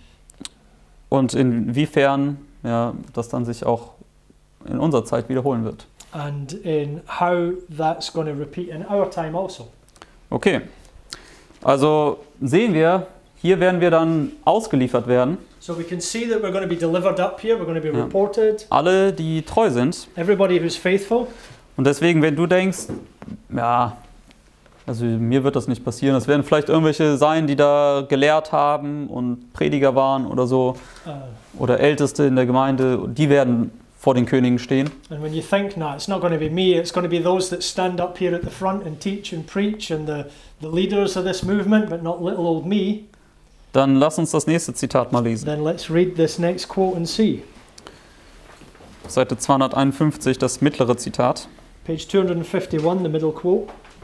und inwiefern ja, das dann sich auch in unserer Zeit wiederholen wird. And in how that's going to repeat in our time also. Okay, also sehen wir, hier werden wir dann ausgeliefert werden. So we can see that we're going to be delivered up here, we're going to be Ja. reported. Alle, die treu sind. Everybody who's faithful. Und deswegen, wenn du denkst, ja, also mir wird das nicht passieren. Es werden vielleicht irgendwelche sein, die da gelehrt haben und Prediger waren oder so. Uh, Oder Älteste in der Gemeinde. Die werden vor den Königen stehen. and when you think, no, it's not going to be me, it's going to be those that stand up here at the front and teach and preach and the, the leaders of this movement, but not little old me, Dann lass uns das nächste Zitat mal lesen. then let's read this next quote and see. Seite zweihunderteinundfünfzig, das mittlere Zitat. Page two fifty-one, the middle quote.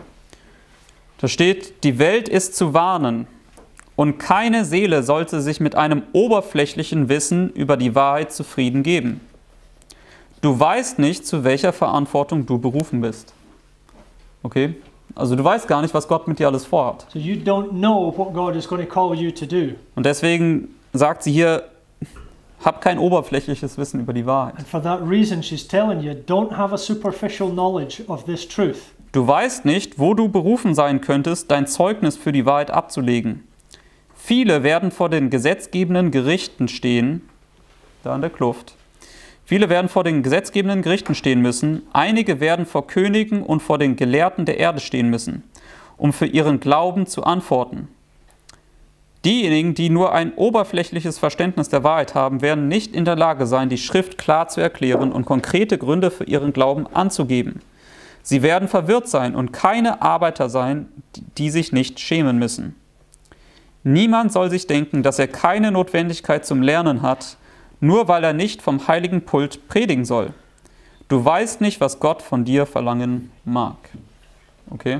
Da steht, die Welt ist zu warnen und keine Seele sollte sich mit einem oberflächlichen Wissen über die Wahrheit zufrieden geben. Du weißt nicht, zu welcher Verantwortung du berufen bist. Okay? Also du weißt gar nicht, was Gott mit dir alles vorhat. So you don't know what God is going to call you to do. Und deswegen sagt sie hier, hab kein oberflächliches Wissen über die Wahrheit. And for that reason, she's telling you, don't have a superficial knowledge of this truth. Du weißt nicht, wo du berufen sein könntest, dein Zeugnis für die Wahrheit abzulegen. Viele werden vor den gesetzgebenden Gerichten stehen, da an der Kluft. Viele werden vor den gesetzgebenden Gerichten stehen müssen. Einige werden vor Königen und vor den Gelehrten der Erde stehen müssen, um für ihren Glauben zu antworten. Diejenigen, die nur ein oberflächliches Verständnis der Wahrheit haben, werden nicht in der Lage sein, die Schrift klar zu erklären und konkrete Gründe für ihren Glauben anzugeben. Sie werden verwirrt sein und keine Arbeiter sein, die sich nicht schämen müssen. Niemand soll sich denken, dass er keine Notwendigkeit zum Lernen hat, nur weil er nicht vom heiligen Pult predigen soll. Du weißt nicht, was Gott von dir verlangen mag. Okay?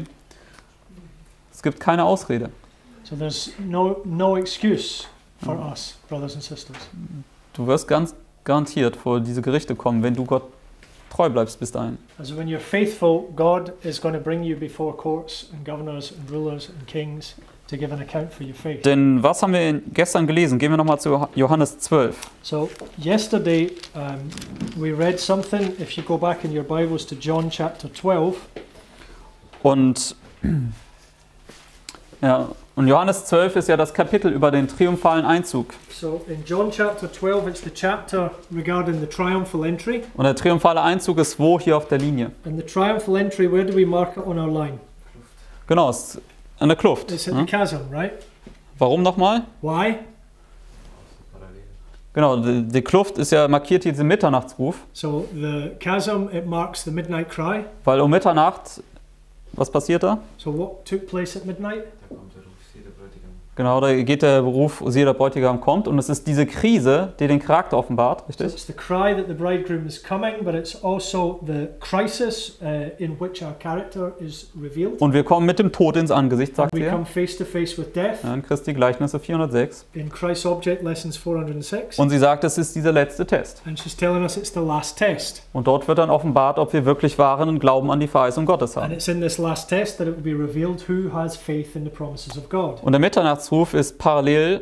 Es gibt keine Ausrede. So there's no, no excuse for us, brothers and sisters. Du wirst ganz garantiert vor diese Gerichte kommen, wenn du Gott treu bleibst bis dahin. Also when you're faithful, God is going to bring you before courts and governors and rulers and kings to give an account for your faith. Denn was haben wir gestern gelesen? Gehen wir nochmal zu Johannes zwölf. So yesterday um, we read something, if you go back in your Bibles to John chapter twelve. Und, ja, und Johannes zwölf ist ja das Kapitel über den triumphalen Einzug. So in John chapter twelve, it's the chapter regarding the triumphal entry. Und der triumphale Einzug ist wo? Hier auf der Linie. And the triumphal entry, where do we mark it on our line? Genau, es ist an der Kluft. It's at Ja. the chasm, right? Warum nochmal? Why? Genau, die, die Kluft ist ja markiert hier diesen Mitternachtsruf, So the chasm, it marks the midnight cry. weil um Mitternacht, was passiert da? So what took place at midnight? Genau, da geht der Beruf, siehe der Bräutigam kommt, und es ist diese Krise, die den Charakter offenbart, So richtig? it's the cry that the bridegroom is coming, but it's also the crisis uh, in which our character is revealed. Und wir kommen mit dem Tod ins Angesicht, sagt We er. come face to face with death Ja, in Christi Gleichnisse vierhundertsechs. in Christ's Object Lessons four hundred six. Und sie sagt, es ist dieser letzte Test. And she's telling us it's the last test. Und dort wird dann offenbart, ob wir wirklich wahren Glauben an die Verheißung Gottes And haben. it's in this last test that it will be revealed who has faith in the promises of God. Und der Mitternachtsruf ist parallel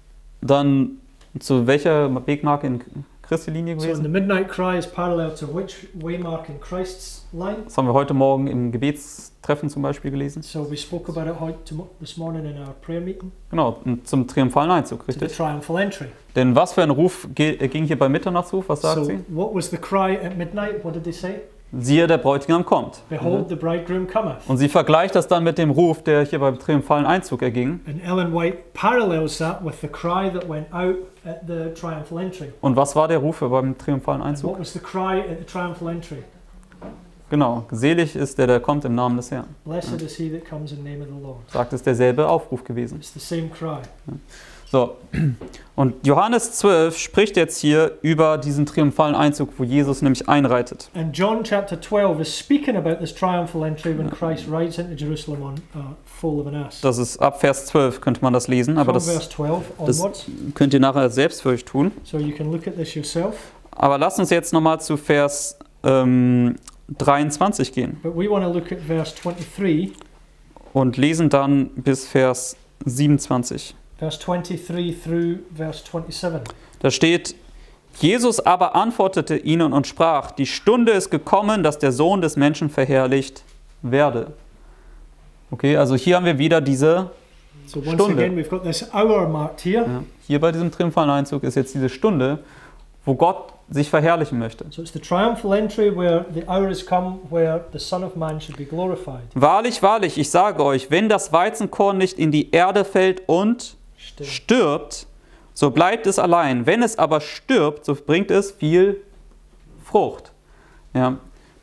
dann zu welcher Wegmarke in Christi Linie So in gewesen? the midnight cry is parallel to which waymark in Christ's line? Das haben wir heute Morgen im Gebetstreffen zum Beispiel gelesen. So we spoke about it how- to- this morning in our prayer meeting. Genau, und zum triumphalen Einzug, To the richtig? triumphal entry. Denn was für ein Ruf ge- ging hier beim Mitternachtsruf? Was sagt So sie? what was the cry at midnight? What did they say? Siehe, der Bräutigam kommt. Behold, the bridegroom cometh. Und sie vergleicht das dann mit dem Ruf, der hier beim triumphalen Einzug erging. And Ellen White parallels that with the cry that went out at the triumphal entry. Und was war der Ruf beim triumphalen And what Einzug? was the cry at the triumphal entry? Genau, selig ist der, der kommt im Namen des Herrn. Blessed is he that comes in the name of the Lord. Sagt, ist derselbe Aufruf gewesen. It's the same cry. So, und Johannes zwölf spricht jetzt hier über diesen triumphalen Einzug, wo Jesus nämlich einreitet. And John chapter twelve is speaking about this triumphal entry when Christ rides into Jerusalem on uh, full of an ass. Das ist ab Vers zwölf, könnte man das lesen, aber From das verse twelve das- onwards. könnt ihr nachher selbst für euch tun. So you can look at this yourself. Aber lasst uns jetzt nochmal zu Vers ähm, dreiundzwanzig gehen But we want to look at verse twenty-three. und lesen dann bis Vers siebenundzwanzig. Verse twenty-three through verse twenty-seven. Da steht, Jesus aber antwortete ihnen und sprach, die Stunde ist gekommen, dass der Sohn des Menschen verherrlicht werde. Okay, also hier haben wir wieder diese, So once Stunde. again, we've got this hour marked here. ja, hier bei diesem triumphalen Einzug ist jetzt diese Stunde, wo Gott sich verherrlichen möchte. So it's the triumphal entry where the hour has come where the Son of Man should be glorified. Wahrlich, wahrlich, ich sage euch, wenn das Weizenkorn nicht in die Erde fällt und Stimmt. stirbt, so bleibt es allein. Wenn es aber stirbt, so bringt es viel Frucht. Ja.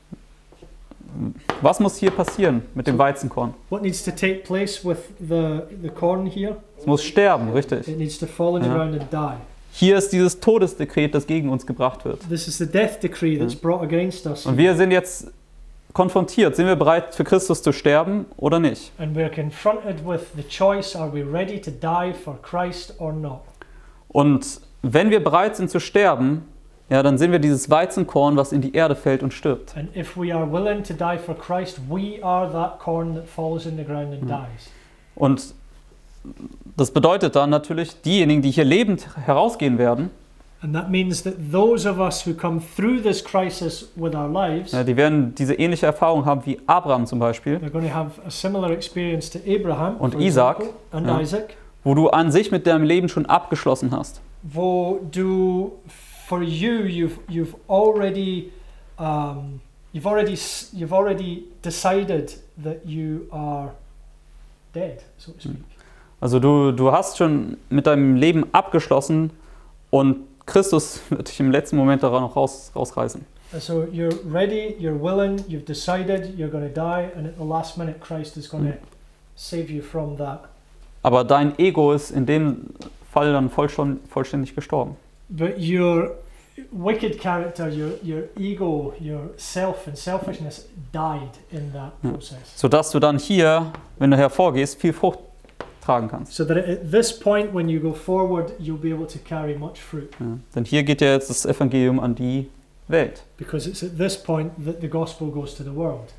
Was muss hier passieren mit dem Weizenkorn? What needs to take place with the, the corn here? Es muss sterben, richtig. It needs to fall in the Ja. ground and die. Hier ist dieses Todesdekret, das gegen uns gebracht wird. This is the death decree that's brought against us. Und wir sind jetzt konfrontiert. Sind wir bereit, für Christus zu sterben oder nicht? And we're confronted with the choice, are we ready to die for Christ or not? Und wenn wir bereit sind zu sterben, ja, dann sind wir dieses Weizenkorn, was in die Erde fällt und stirbt. And if we are willing to die for Christ, we are that corn that falls in the ground and dies. Und das bedeutet dann natürlich, diejenigen, die hier lebend herausgehen werden, And that means that those of us who come through this crisis with our lives, ja, die werden diese ähnliche Erfahrung haben wie Abraham zum Beispiel, they're going to have a similar experience to Abraham Und for Isaac, example, and ja. Isaac, wo du an sich mit deinem Leben schon abgeschlossen hast. wo du, for you, you've you've already, um, you've already, s- you've already decided that you are dead, so to speak. Also du, du hast schon mit deinem Leben abgeschlossen und Christus wird dich im letzten Moment daran noch raus, rausreißen. And so you're ready, you're willing, you've decided you're going to die, and at the last minute Christ is going to save you from that. Aber dein Ego ist in dem Fall dann voll schon, vollständig gestorben. But your wicked character, your your ego, your self and selfishness died in that Ja. process. Sodass du dann hier, wenn du hervorgehst, viel Frucht tragen kannst. So that at this point, when you go forward, you'll be able to carry much fruit. Ja. Denn hier geht ja jetzt das Evangelium an die Welt. Because it's at this point that the gospel goes to the world.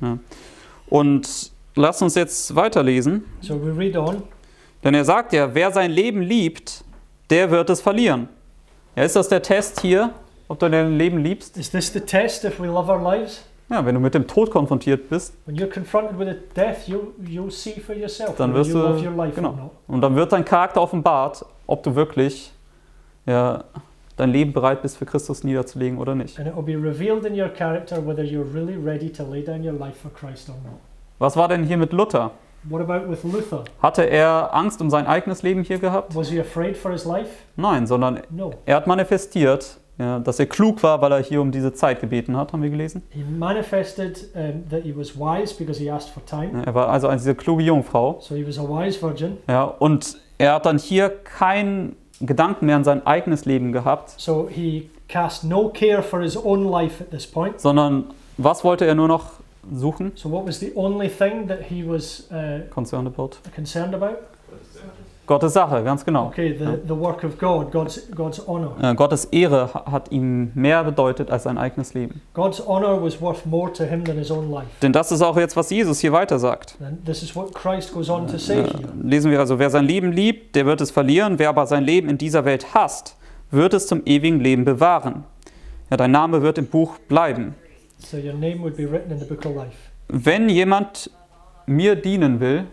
Und lass uns jetzt weiterlesen. So we read on. Denn er sagt ja, wer sein Leben liebt, der wird es verlieren. Ja, ist das der Test hier, ob du dein Leben liebst? Is this the test if we love our lives? Ja, wenn du mit dem Tod konfrontiert bist, When you're confronted with a death, you'll, you'll see for yourself Dann whether wirst you du- love your life genau. or not. und dann wird dein Charakter offenbart, ob du wirklich ja, dein Leben bereit bist, für Christus niederzulegen oder nicht. And it will be revealed in your character whether you're really ready to lay down your life for Christ or not. Was war denn hier mit Luther? What about with Luther? Hatte er Angst um sein eigenes Leben hier gehabt? Was he afraid for his life? Nein, sondern No. er hat manifestiert, ja, dass er klug war, weil er hier um diese Zeit gebeten hat, haben wir gelesen. He manifested um, that he was wise because he asked for time. Ja, er war also diese kluge Jungfrau. So he was a wise virgin. Ja, und er hat dann hier keinen Gedanken mehr an sein eigenes Leben gehabt, So he cast no care for his own life at this point. sondern was wollte er nur noch suchen? So what was the only thing that he was uh, Concerned about? concerned about? Gottes Sache, ganz genau. Okay, the, the work of God, God's, God's honor. Äh, Gottes Ehre ha- hat ihm mehr bedeutet als sein eigenes Leben. God's honor was worth more to him than his own life. Denn das ist auch jetzt, was Jesus hier weiter sagt. And this is what Christ goes on to say Äh, here. lesen wir also, wer sein Leben liebt, der wird es verlieren. Wer aber sein Leben in dieser Welt hasst, wird es zum ewigen Leben bewahren. Ja, dein Name wird im Buch bleiben. So your name would be written in the book of life. Wenn jemand mir dienen will,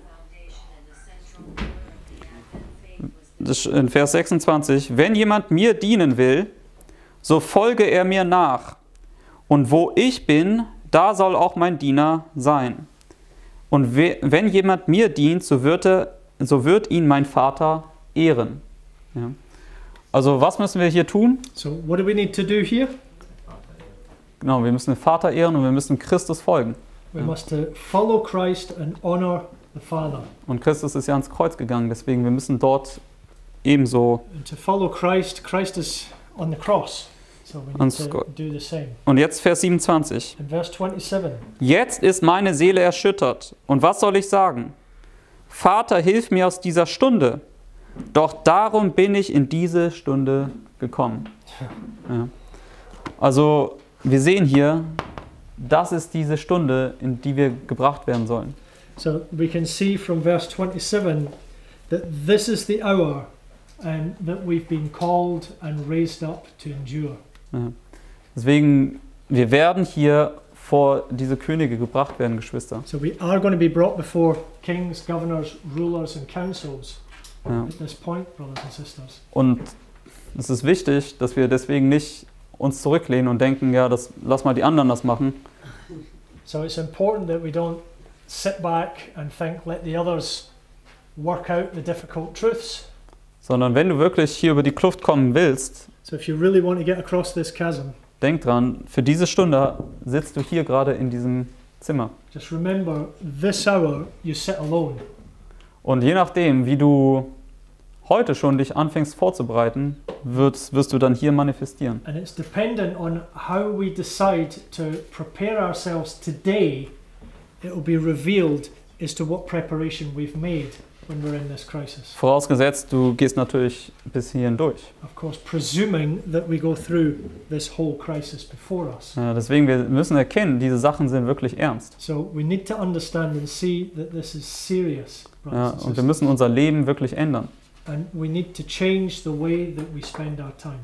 das ist in Vers sechsundzwanzig, wenn jemand mir dienen will, so folge er mir nach. Und wo ich bin, da soll auch mein Diener sein. Und we- wenn jemand mir dient, so wird, er, so wird ihn mein Vater ehren. Ja. Also was müssen wir hier tun? So what do we need to do here? Genau, wir müssen den Vater ehren und wir müssen Christus folgen. We must uh, follow Christ and honor the Father. Und Christus ist ja ans Kreuz gegangen, deswegen wir müssen dort ebenso. And to follow Christ, Christ is on the cross. So we need Ans to Kreuz. do the same. Und jetzt Vers siebenundzwanzig. In verse twenty-seven. Jetzt ist meine Seele erschüttert. Und was soll ich sagen? Vater, hilf mir aus dieser Stunde. Doch darum bin ich in diese Stunde gekommen. Ja. Also wir sehen hier, das ist diese Stunde, in die wir gebracht werden sollen. So we can see from verse twenty-seven that this is the hour and that we've been called and raised up to endure. Ja. Deswegen, wir werden hier vor diese Könige gebracht werden, Geschwister. So we are going to be brought before kings, governors, rulers and councils Ja. at this point, brothers and sisters. Und es ist wichtig, dass wir deswegen nicht uns zurücklehnen und denken, ja, das, lass mal die anderen das machen. So it's important that we don't sit back and think, let the others work out the difficult truths. Sondern wenn du wirklich hier über die Kluft kommen willst, So if you really want to get across this chasm, denk dran, für diese Stunde sitzt du hier gerade in diesem Zimmer. just remember this hour you sit alone. Und je nachdem, wie du heute schon dich anfängst vorzubereiten, wirst, wirst du dann hier manifestieren. And it's dependent on how we decide to prepare ourselves today. It will be revealed as to what preparation we've made when we're in this crisis. Vorausgesetzt, du gehst natürlich bis hierhin durch. Of course, presuming that we go through this whole crisis before us. Ja, deswegen, wir müssen erkennen, diese Sachen sind wirklich ernst. So we need to understand and see that this is serious, Ja, brothers and und wir sisters. müssen unser Leben wirklich ändern. And we need to change the way that we spend our time.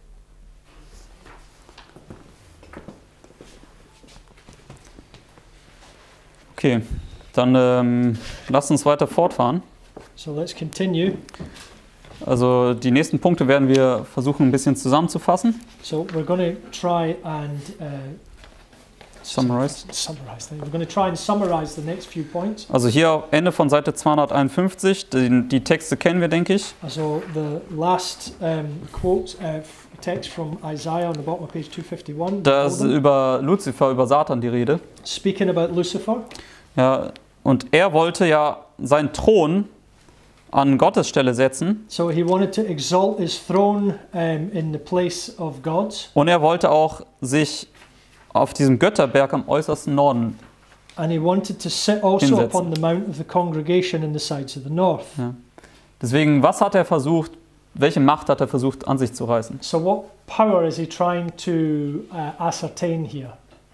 Okay, dann ähm, lasst uns weiter fortfahren. So let's continue. Also die nächsten Punkte werden wir versuchen ein bisschen zusammenzufassen. So we're going to try and uh, Summarize. Summarize. We're going to try and summarize the next few points. Also hier am Ende von Seite zweihunderteinundfünfzig, die, die Texte kennen wir, denke ich. So the last um, quote, uh, f- text from Isaiah on the bottom of page two fifty-one. Da ist über Luzifer, über Satan die Rede. Speaking about Lucifer. Ja, und er wollte ja seinen Thron an Gottes Stelle setzen So he wanted to exalt his throne um, in the place of God's. und er wollte auch sich auf diesem Götterberg am äußersten Norden. And he wanted to sit also Hinsetzen. upon the mount of the congregation in the sides of the north. Ja. Deswegen, was hat er versucht, welche Macht hat er versucht an sich zu reißen? So what power is he trying to uh, ascertain here?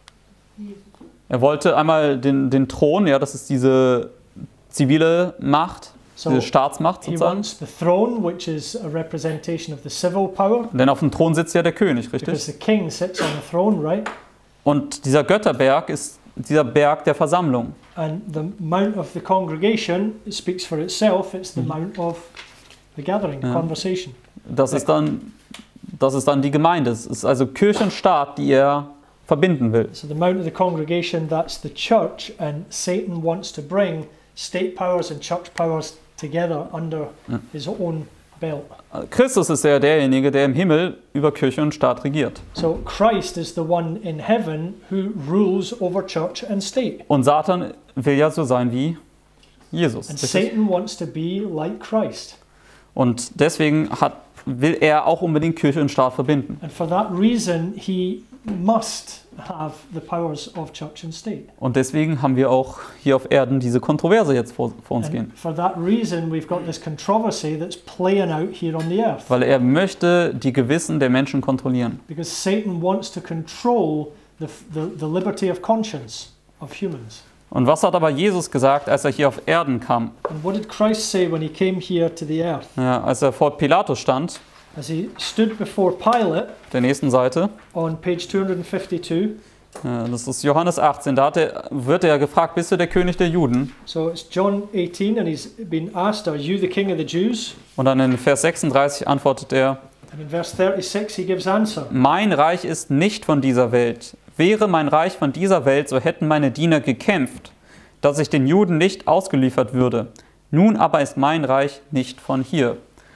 Er wollte einmal den, den Thron, ja, das ist diese zivile Macht, So diese Staatsmacht he sozusagen. wants the throne, which is a representation of the civil power, Denn auf dem Thron sitzt ja der König, because richtig? the king sits on the throne, right? Und dieser Götterberg ist dieser Berg der Versammlung. And the mount of the congregation speaks for itself. It's the mount of the gathering, the Ja. conversation. Das ist dann, das ist dann die Gemeinde. Es ist also Kirche und Staat, die er verbinden will. So the mount of the congregation, that's the church, and Satan wants to bring state powers and church powers together under Ja. his own belt. Christus ist ja derjenige, der im Himmel über Kirche und Staat regiert. So Christ is the one in heaven who rules over church and state. Und Satan will ja so sein wie Jesus. And richtig? Satan wants to be like Christ. Und deswegen hat, will er auch unbedingt Kirche und Staat verbinden. And for that reason, he must have the powers of church and state. Und deswegen haben wir auch hier auf Erden diese Kontroverse jetzt vor, vor uns gehen. And for that reason, we've got this controversy that's playing out here on the earth. Weil er möchte die Gewissen der Menschen kontrollieren. Because Satan wants to control the, the, the liberty of conscience of humans. Und was hat aber Jesus gesagt, als er hier auf Erden kam? And what did Christ say when he came here to the earth? Ja, als er vor Pilatus stand, As he stood before Pilate der nächsten Seite, on page two fifty-two. ja, das ist Johannes achtzehn, da hat er, wird er gefragt, bist du der König der Juden? So it's John eighteen, and he's been asked, are you the king of the Jews? Und dann in Vers sechsunddreißig antwortet er, And in verse thirty-six, he gives answer. mein Reich ist nicht von dieser Welt. Wäre mein Reich von dieser Welt, so hätten meine Diener gekämpft, dass ich den Juden nicht ausgeliefert würde. Nun aber ist mein Reich nicht von hier.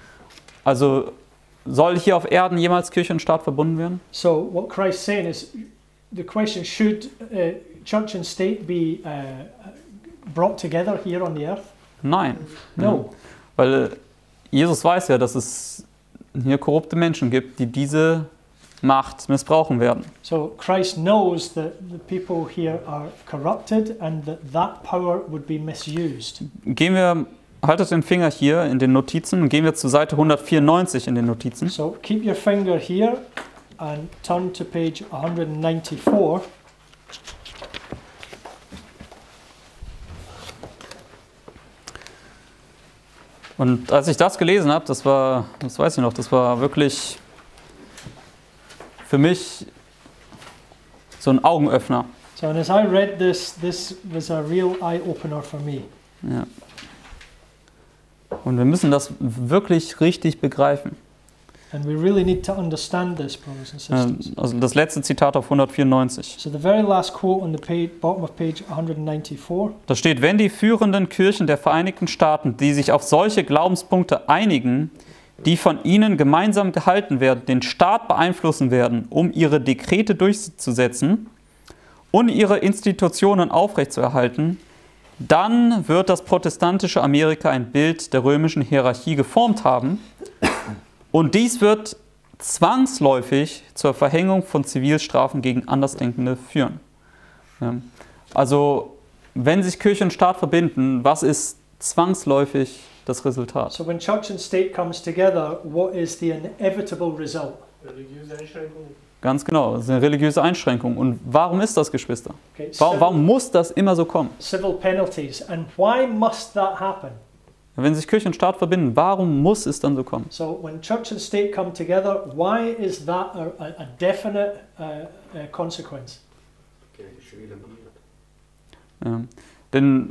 Also soll hier auf Erden jemals Kirche und Staat verbunden werden? So what Christ's saying is, the question, should uh, church and state be uh, brought together here on the earth? Nein. No. Weil Jesus weiß ja, dass es hier korrupte Menschen gibt, die diese Macht missbrauchen werden. So Christ knows that the people here are corrupted and that that power would be misused. Gehen wir, haltet den Finger hier in den Notizen und gehen wir zur Seite hundertvierundneunzig in den Notizen. So keep your finger here and turn to page one ninety-four. Und als ich das gelesen habe, das war, das weiß ich noch, das war wirklich für mich so ein Augenöffner. So and as I read this, this was a real eye-opener for me. Ja. Und wir müssen das wirklich richtig begreifen. And we really need to understand this, brothers and sisters. Äh, Also das letzte Zitat auf hundertvierundneunzig. So the very last quote on the page, bottom of page one ninety-four. Da steht, wenn die führenden Kirchen der Vereinigten Staaten, die sich auf solche Glaubenspunkte einigen, die von ihnen gemeinsam gehalten werden, den Staat beeinflussen werden, um ihre Dekrete durchzusetzen und ihre Institutionen aufrechtzuerhalten, dann wird das protestantische Amerika ein Bild der römischen Hierarchie geformt haben und dies wird zwangsläufig zur Verhängung von Zivilstrafen gegen Andersdenkende führen. Ja. Also, wenn sich Kirche und Staat verbinden, was ist zwangsläufig das Resultat? So when church and state comes together, what is the inevitable result? Religiöse Einschränkungen. Ganz genau, das ist eine religiöse Einschränkung. Und warum ist das, Geschwister? Okay, Warum, civil, warum muss das immer so kommen? civil penalties. And why must that happen? Wenn sich Kirche und Staat verbinden, warum muss es dann so kommen? So when church and state come together, why is that a, a, a definite uh, uh, consequence? Ja. Denn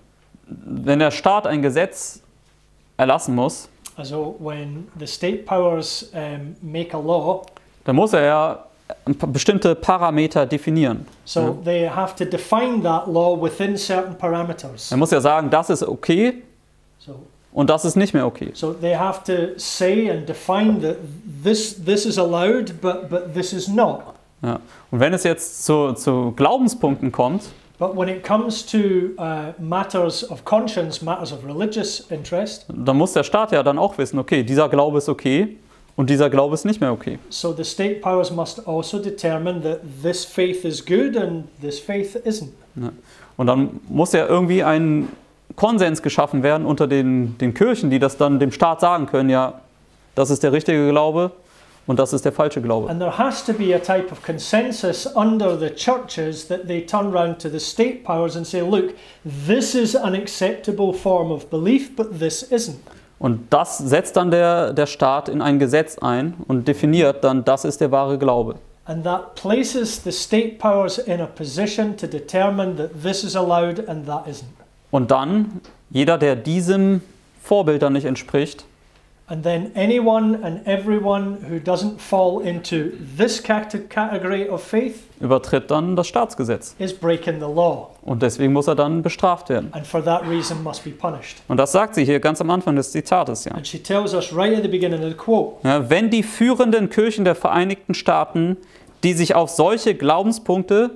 wenn der Staat ein Gesetz erlassen muss, Also when the state powers um, make a law, dann muss er ja ein paar bestimmte Parameter definieren. so Ja. they have to define that law within certain parameters. Er muss ja sagen, das ist okay So, und das ist nicht mehr okay. so they have to say and define that this this is allowed, but but this is not. Ja. Und wenn es jetzt zu, zu Glaubenspunkten kommt, But when it comes to uh, matters of conscience, matters of religious interest, dann muss der Staat ja dann auch wissen, okay, dieser Glaube ist okay und dieser Glaube ist nicht mehr okay. so the state powers must also determine that this faith is good and this faith isn't. Ja. Und dann muss ja irgendwie ein Konsens geschaffen werden unter den, den Kirchen, die das dann dem Staat sagen können, ja, das ist der richtige Glaube und das ist der falsche Glaube. And there has to be a type of consensus under the churches that they turn round to the state powers and say, look, this is an acceptable form of belief, but this isn't. Und das setzt dann der, der Staat in ein Gesetz ein und definiert dann, das ist der wahre Glaube. And that places the state powers in a position to determine that this is allowed and that isn't. Und dann, jeder, der diesem Vorbild dann nicht entspricht, And then anyone and everyone who doesn't fall into this cate- category of faith übertritt dann das Staatsgesetz. is breaking the law, Und deswegen muss er dann bestraft werden. and for that reason must be punished. Und das sagt sie hier ganz am Anfang des Zitates, ja. And she tells us right at the beginning of the quote, Ja, wenn die führenden Kirchen der Vereinigten Staaten, die sich auf solche Glaubenspunkte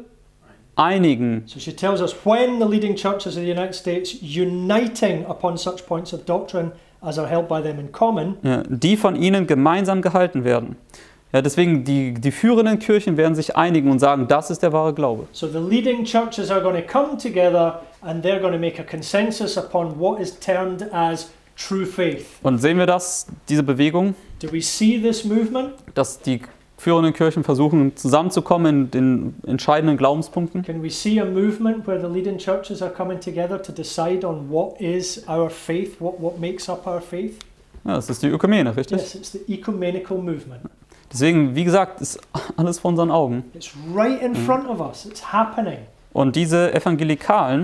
einigen, so she tells us when the leading churches of the United States uniting upon such points of doctrine as are held by them in common, ja, die von ihnen gemeinsam gehalten werden. Ja, deswegen, die, die führenden Kirchen werden sich einigen und sagen, das ist der wahre Glaube. so the leading churches are going to come together and they're going to make a consensus upon what is termed as true faith. Und sehen wir das, diese Bewegung, Do we see this movement? dass die führenden Kirchen versuchen zusammenzukommen in den entscheidenden Glaubenspunkten? Can we see a movement where the leading churches are coming together to decide on what is our faith, what, what makes up our faith? Ja, das ist die Ökumene, richtig? Yes, it's the ecumenical movement. Deswegen, wie gesagt, ist alles vor unseren Augen. It's right in front of us. It's happening. Und diese Evangelikalen,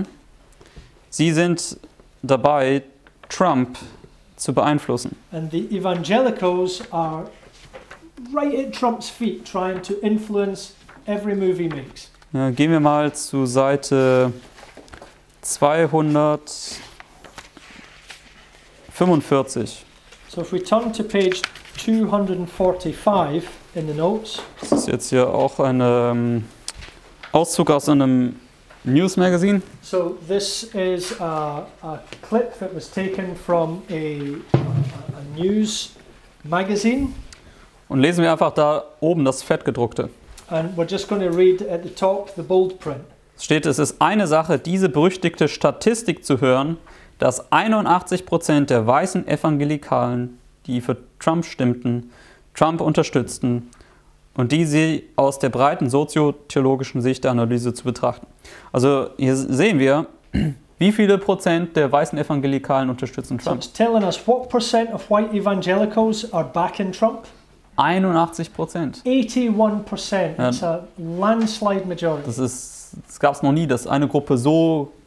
sie sind dabei, Trump zu beeinflussen. And the evangelicals are right at Trump's feet trying to influence every move he makes. Ja, gehen wir mal zu Seite zweihundertfünfundvierzig. So if we turn to page two forty-five in the notes, Das ist jetzt hier auch ein ähm, Auszug aus einem News Magazine. so this is a, a clip that was taken from a, a, a news magazine, Und lesen wir einfach da oben das Fettgedruckte. and we're just going to read at the top the bold print. Es steht, es ist eine Sache, diese berüchtigte Statistik zu hören, dass einundachtzig Prozent der weißen Evangelikalen, die für Trump stimmten, Trump unterstützten und die sie aus der breiten soziotheologischen Sicht der Analyse zu betrachten. Also hier sehen wir, wie viele Prozent der weißen Evangelikalen unterstützen So Trump. it's telling us what percent of white evangelicals are backing Trump. einundachtzig Prozent. eighty-one percent. Ja. It's a landslide majority. Das ist, das gab es noch nie, dass eine Gruppe so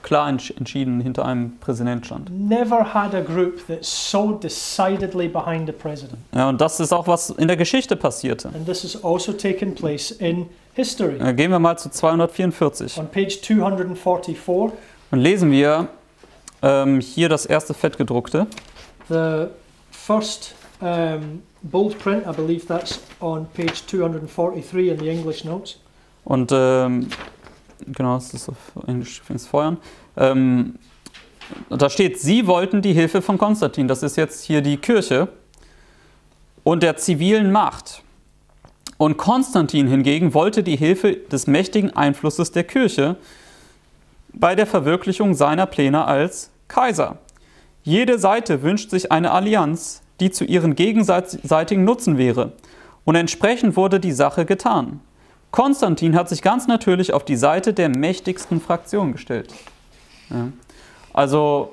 klar entschieden hinter einem Präsident stand. Never had a group that's so decidedly behind the president. Ja, und das ist auch, was in der Geschichte passierte. And this has also taken place in history. Ja, gehen wir mal zu zweihundertvierundvierzig. On page two forty-four, Und lesen wir ähm, hier das erste fettgedruckte. the first um, bold print, I believe that's on page two forty-three in the English notes. Und ähm, genau, das ist auf Englisch ins Feuern. Ähm, da steht, sie wollten die Hilfe von Konstantin. Das ist jetzt hier die Kirche und der zivilen Macht. Und Konstantin hingegen wollte die Hilfe des mächtigen Einflusses der Kirche bei der Verwirklichung seiner Pläne als Kaiser. Jede Seite wünscht sich eine Allianz, die zu ihren gegenseitigen Nutzen wäre. Und entsprechend wurde die Sache getan. Konstantin hat sich ganz natürlich auf die Seite der mächtigsten Fraktion gestellt. Ja. Also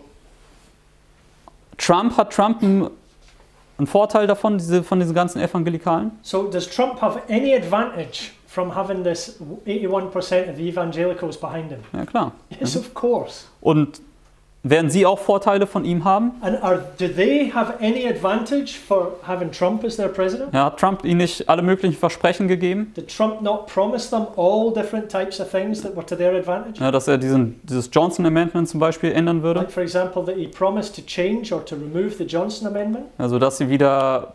Trump hat Trump einen, einen Vorteil davon, diese, von diesen ganzen Evangelikalen? So does Trump have any advantage from having this eighty-one percent of the evangelicals behind him? Ja, klar. Yes, of course. Und werden Sie auch Vorteile von ihm haben? And are, do they have any advantage for having Trump as their president? Ja, hat Trump ihnen nicht alle möglichen Versprechen gegeben? Did Trump not promise them all different types of things that were to their advantage? Ja, dass er diesen, dieses Johnson Amendment zum Beispiel ändern würde? Like, for example, that he promised to change or to remove the Johnson Amendment? Also, dass sie wieder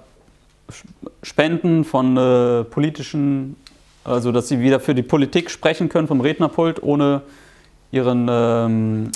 Spenden von äh, politischen, also dass sie wieder für die Politik sprechen können vom Rednerpult, ohne ihren ähm,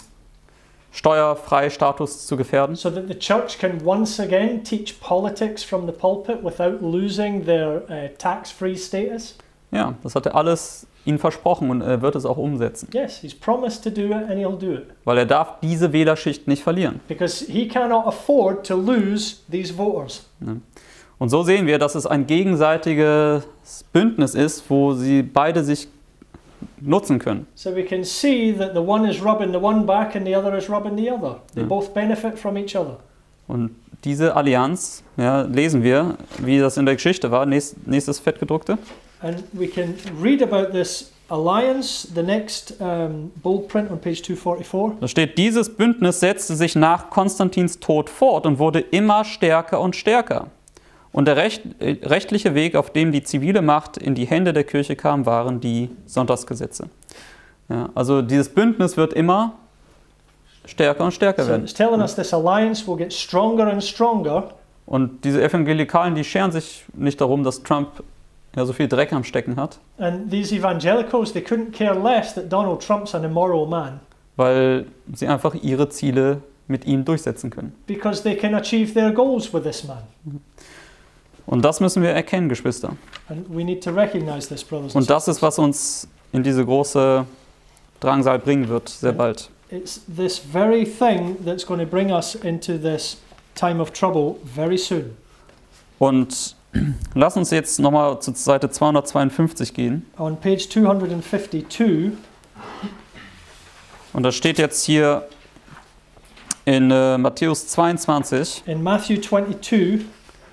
Steuerfreistatus zu gefährden. So that the church can once again teach politics from the pulpit without losing their uh, tax-free status? Ja, das hat er alles ihnen versprochen und er wird es auch umsetzen. Yes, he's promised to do it and he'll do it. Weil er darf diese Wählerschicht nicht verlieren. Because he cannot afford to lose these voters. Und so sehen wir, dass es ein gegenseitiges Bündnis ist, wo sie beide sich nutzen können. So we can see that the one is rubbing the one back and the other is rubbing the other. They Ja. both benefit from each other. Und diese Allianz, ja, lesen wir, wie das in der Geschichte war. Nächst, nächstes fettgedruckte. And we can read about this alliance, the next um, bold print on page two forty-four. Da steht, dieses Bündnis setzte sich nach Konstantins Tod fort und wurde immer stärker und stärker. Und der recht, äh, rechtliche Weg, auf dem die zivile Macht in die Hände der Kirche kam, waren die Sonntagsgesetze. Ja, also dieses Bündnis wird immer stärker und stärker So werden. it's telling us this alliance will get stronger and stronger. Und diese Evangelikalen, die scheren sich nicht darum, dass Trump ja so viel Dreck am Stecken hat, And these evangelicals, they couldn't care less that Donald Trump's an immoral man, weil sie einfach ihre Ziele mit ihm durchsetzen können. because they can achieve their goals with this man. Und das müssen wir erkennen, Geschwister. And we need to recognize this, brothers and Und das ist, was uns in diese große Drangsal bringen wird, sehr bald. It's this very thing that's going to bring us into this time of trouble very soon. Und lass uns jetzt nochmal zur Seite zweihundertzweiundfünfzig gehen. On page two fifty-two, Und das steht jetzt hier in äh, Matthäus zweiundzwanzig. in Matthew twenty-two,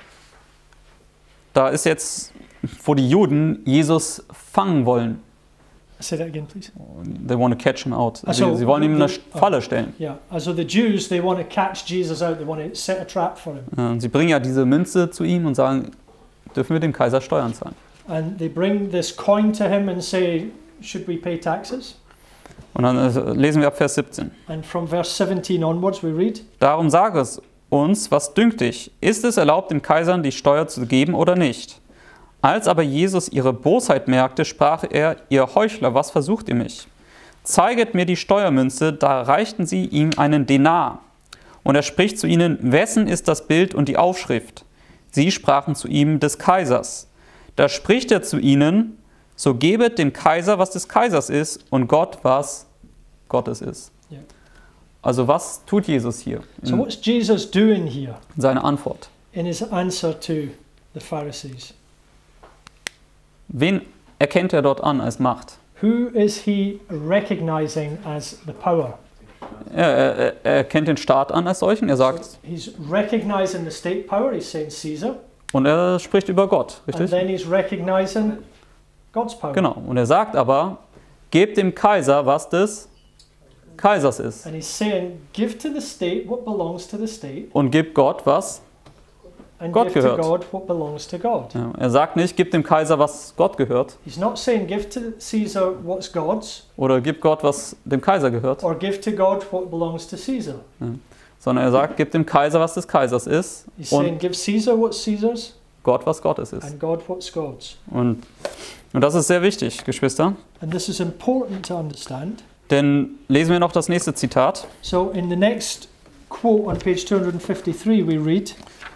Da ist jetzt, wo die Juden Jesus fangen wollen. say that again, please. They want to catch him out. Ach so, Sie, sie wollen ihm eine die- Falle stellen. Yeah, also the Jews, they want to catch Jesus out. They want to set a trap for him. Ja, und sie bringen ja diese Münze zu ihm und sagen, dürfen wir dem Kaiser Steuern zahlen? And they bring this coin to him and say, should we pay taxes? Und dann äh, lesen wir ab Vers siebzehn. And from verse seventeen onwards we read, Darum sage es uns, was dünkt dich? Ist es erlaubt, dem Kaisern die Steuer zu geben oder nicht? Als aber Jesus ihre Bosheit merkte, sprach er, ihr Heuchler, was versucht ihr mich? Zeiget mir die Steuermünze, da reichten sie ihm einen Denar. Und er spricht zu ihnen, wessen ist das Bild und die Aufschrift? Sie sprachen zu ihm, des Kaisers. Da spricht er zu ihnen, so gebet dem Kaiser, was des Kaisers ist, und Gott, was Gottes ist. Yeah. Also was tut Jesus hier so in what's Jesus doing here seiner Antwort? in his answer to the Pharisees? Wen erkennt er dort an als Macht? Who is he recognizing as the power? Er, er, er erkennt den Staat an als solchen, er sagt, He's recognizing the state power, he's saying Caesar, und er spricht über Gott, and richtig? then he's recognizing God's power. Genau, und er sagt aber, gebt dem Kaiser, was des Kaisers ist. And he's saying, give to the state what belongs to the state, Und gib Gott, was and Gott give gehört. to God what belongs to God. Ja, er sagt nicht, gib dem Kaiser, was Gott gehört. He's not saying give to Caesar what's God's, Oder gib Gott, was dem Kaiser gehört. or give to God what belongs to Caesar. Sondern er sagt, gib dem Kaiser, was des Kaisers ist. He's Und saying give Caesar what's Caesar's, Gott, was Gottes ist. and God what's God's. Und, und das ist sehr wichtig, Geschwister. And this is important to understand. Denn lesen wir noch das nächste Zitat. So in the next quote on page two fifty-three we read,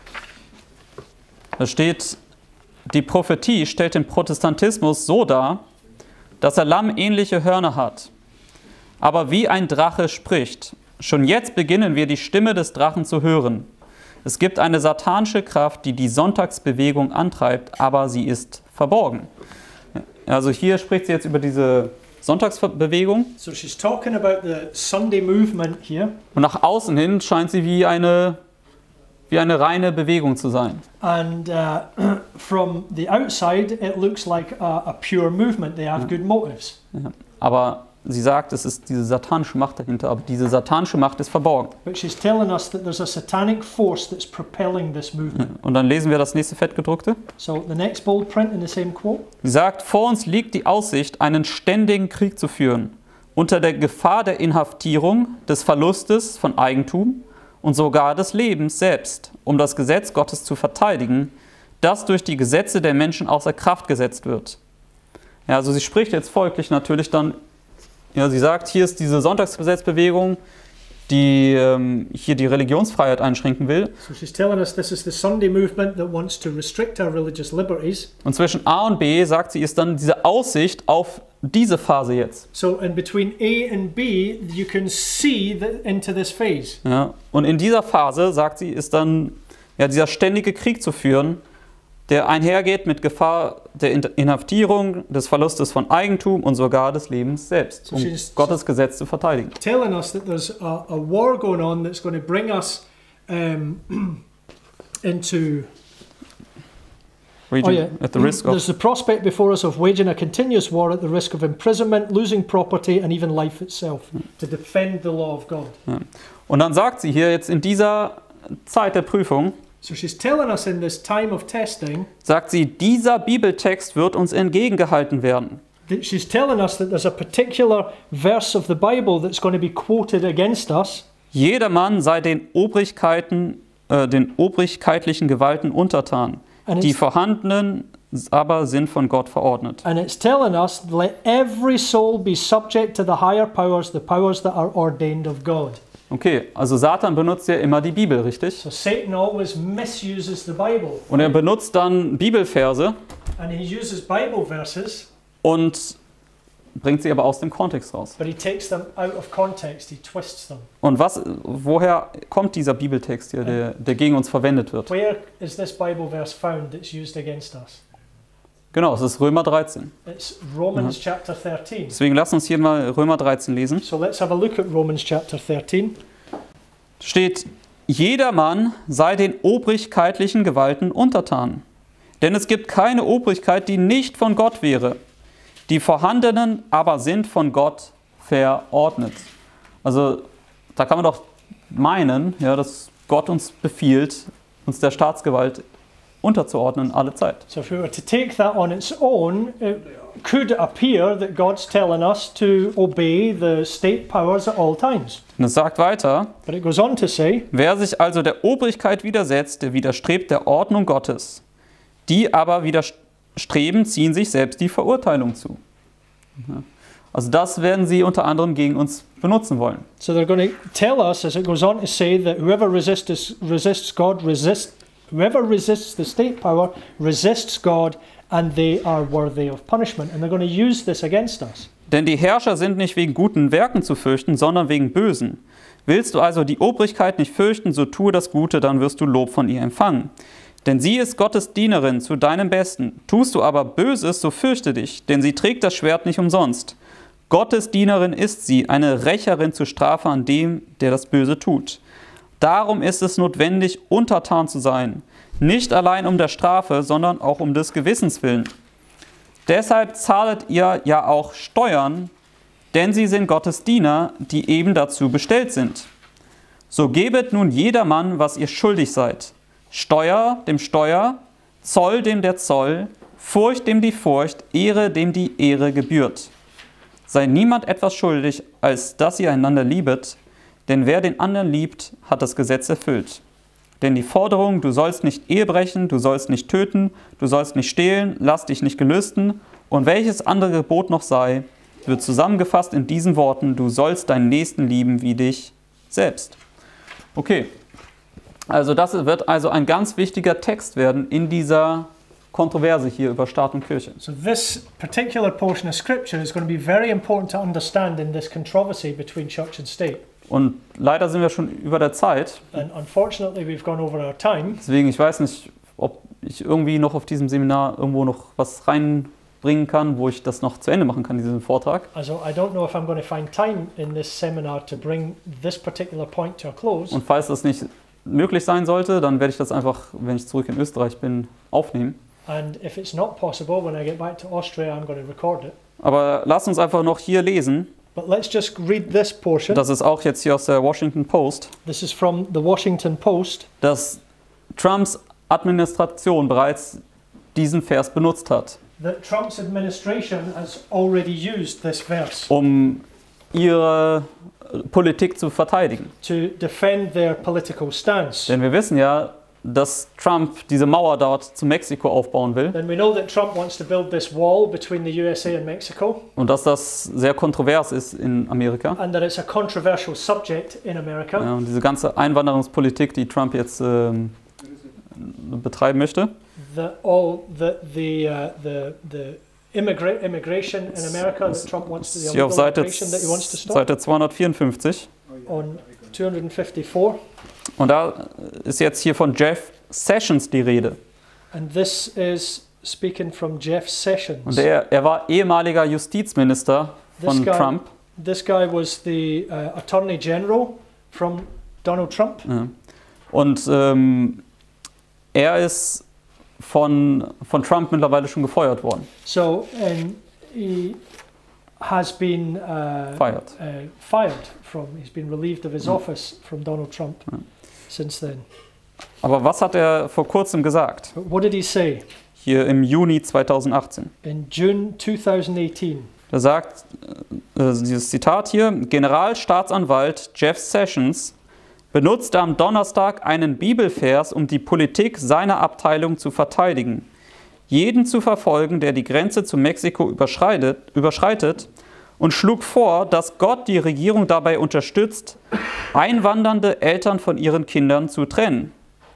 Da steht, die Prophetie stellt den Protestantismus so dar, dass er lammähnliche Hörner hat, aber wie ein Drache spricht. Schon jetzt beginnen wir, die Stimme des Drachen zu hören. Es gibt eine satanische Kraft, die die Sonntagsbewegung antreibt, aber sie ist verborgen. Also hier spricht sie jetzt über diese Sonntagsbewegung so she's talking about the Sunday movement here, und nach außen hin scheint sie wie eine, wie eine reine Bewegung zu sein. and uh, from the outside it looks like a, a pure movement. They have good motives. Ja. Aber sie sagt, es ist diese satanische Macht dahinter, aber diese satanische Macht ist verborgen. But she's telling us that there's a satanic force that's propelling this movement. Und dann lesen wir das nächste Fettgedruckte. So the next bold print in the same quote. Sie sagt, vor uns liegt die Aussicht, einen ständigen Krieg zu führen, unter der Gefahr der Inhaftierung, des Verlustes von Eigentum und sogar des Lebens selbst, um das Gesetz Gottes zu verteidigen, das durch die Gesetze der Menschen außer Kraft gesetzt wird. Ja, also sie spricht jetzt folglich natürlich dann, ja, sie sagt, hier ist diese Sonntagsgesetzbewegung, die ähm, hier die Religionsfreiheit einschränken will. So she's telling us this is the Sunday movement that wants to restrict our religious liberties. Und zwischen A und B, sagt sie, ist dann diese Aussicht auf diese Phase jetzt. So in between A and B, you can see the, into this phase. Ja, und in dieser Phase, sagt sie, ist dann ja, dieser ständige Krieg zu führen, der einhergeht mit Gefahr der Inhaftierung, des Verlustes von Eigentum und sogar des Lebens selbst, um Gottes Gesetz zu verteidigen. Telling us that there's a, a war going on that's going to bring us um, into Region, oh yeah, at the risk of, there's the prospect before us of waging a continuous war at the risk of imprisonment, losing property and even life itself to defend the law of God. ja. Und dann sagt sie hier jetzt in dieser Zeit der Prüfung, So she's telling us in this time of testing, sagt sie, dieser Bibeltext wird uns entgegengehalten werden. that she's telling us that there's a particular verse of the Bible that's going to be quoted against us. Jedermann sei den Obrigkeiten, äh, den obrigkeitlichen Gewalten untertan. And Die it's, vorhandenen aber sind von Gott verordnet. and it's telling us, let every soul be subject to the higher powers, the powers that are ordained of God. Okay, also Satan benutzt ja immer die Bibel, richtig? So Satan always misuses the Bible. Und er benutzt dann Bibelverse And he uses Bible verses, und bringt sie aber aus dem Kontext raus. but he takes them out of context, he twists them. Und was, woher kommt dieser Bibeltext hier, der, der gegen uns verwendet wird? Where is this Bible verse found that's used against us? Genau, es ist Römer dreizehn. It's Romans chapter thirteen. Deswegen lasst uns hier mal Römer dreizehn lesen. So let's have a look at Romans chapter thirteen. Steht, jedermann sei den obrigkeitlichen Gewalten untertan. Denn es gibt keine Obrigkeit, die nicht von Gott wäre. Die vorhandenen aber sind von Gott verordnet. Also da kann man doch meinen, ja, dass Gott uns befiehlt, uns der Staatsgewalt unterzuordnen alle Zeit. So if we were to take that on its own, it could appear that God's telling us to obey the state powers at all times. Und es sagt weiter, But it goes on to say, wer sich also der Obrigkeit widersetzt, der widerstrebt der Ordnung Gottes. Die aber widerstreben, ziehen sich selbst die Verurteilung zu. Also das werden sie unter anderem gegen uns benutzen wollen. so they're going to tell us, as it goes on to say, that whoever resists, resists God, resists, whoever resists the state power, resists God, and they are worthy of punishment. And they're going to use this against us. Denn die Herrscher sind nicht wegen guten Werken zu fürchten, sondern wegen bösen. Willst du also die Obrigkeit nicht fürchten, so tue das Gute, dann wirst du Lob von ihr empfangen. Denn sie ist Gottes Dienerin zu deinem Besten. Tust du aber Böses, so fürchte dich, denn sie trägt das Schwert nicht umsonst. Gottes Dienerin ist sie, eine Rächerin zur Strafe an dem, der das Böse tut. Darum ist es notwendig, untertan zu sein, nicht allein um der Strafe, sondern auch um des Gewissens willen. Deshalb zahlet ihr ja auch Steuern, denn sie sind Gottes Diener, die eben dazu bestellt sind. So gebet nun jedermann, was ihr schuldig seid. Steuer dem Steuer, Zoll dem der Zoll, Furcht dem die Furcht, Ehre dem die Ehre gebührt. Sei niemand etwas schuldig, als dass ihr einander liebet, denn wer den anderen liebt, hat das Gesetz erfüllt. Denn die Forderung, du sollst nicht Ehe brechen, du sollst nicht töten, du sollst nicht stehlen, lass dich nicht gelüsten und welches andere Gebot noch sei, wird zusammengefasst in diesen Worten, du sollst deinen Nächsten lieben wie dich selbst. Okay, also das wird also ein ganz wichtiger Text werden in dieser Kontroverse hier über Staat und Kirche. So this particular portion of scripture is going to be very important to understand in this controversy between church and state. Und leider sind wir schon über der Zeit. And unfortunately we've gone over our time. Deswegen, ich weiß nicht, ob ich irgendwie noch auf diesem Seminar irgendwo noch was reinbringen kann, wo ich das noch zu Ende machen kann, diesen Vortrag. Also I don't know if I'm going to find time in this seminar to bring this particular point to a close. Und falls das nicht möglich sein sollte, dann werde ich das einfach, wenn ich zurück in Österreich bin, aufnehmen. And if it's not possible, when I get back to Austria, I'm going to record it. Aber lasst uns einfach noch hier lesen. But let's just read this portion. Das ist auch jetzt hier aus der Washington Post. This is from the Washington Post. Dass Trumps Administration bereits diesen Vers benutzt hat. That Trump's administration has already used this verse. Um ihre Politik zu verteidigen. To defend their political stance. Denn wir wissen ja, dass Trump diese Mauer dort zu Mexiko aufbauen will. Then we know that Trump wants to build this wall between the U S A and Mexico. Und dass das sehr kontrovers ist in Amerika. And that it's a controversial subject in America. Ja, und diese ganze Einwanderungspolitik, die Trump jetzt ähm, betreiben möchte. The all the the uh, the the immigra immigration in America that Trump wants to the Hier auf illegal Seite, immigration that he wants to stop. Seite zweihundertvierundfünfzig. On two fifty-four. Und da ist jetzt hier von Jeff Sessions die Rede. And this is speaking from Jeff Sessions. Und er, er war ehemaliger Justizminister von This guy- Trump. This guy was the uh, Attorney General from Donald Trump. Ja. Und ähm, er ist von, von Trump mittlerweile schon gefeuert worden. So um, he has been uh, Fired. uh, fired from. He's been relieved of his office from Donald Trump Ja. since then. Aber was hat er vor kurzem gesagt? But what did he say Hier im Juni zweitausendachtzehn. in June twenty eighteen? Er sagt, äh, dieses Zitat hier, Generalstaatsanwalt Jeff Sessions benutzte am Donnerstag einen Bibelvers, um die Politik seiner Abteilung zu verteidigen. Jeden zu verfolgen, der die Grenze zu Mexiko überschreitet, überschreitet und schlug vor, dass Gott die Regierung dabei unterstützt, einwandernde Eltern von ihren Kindern zu trennen.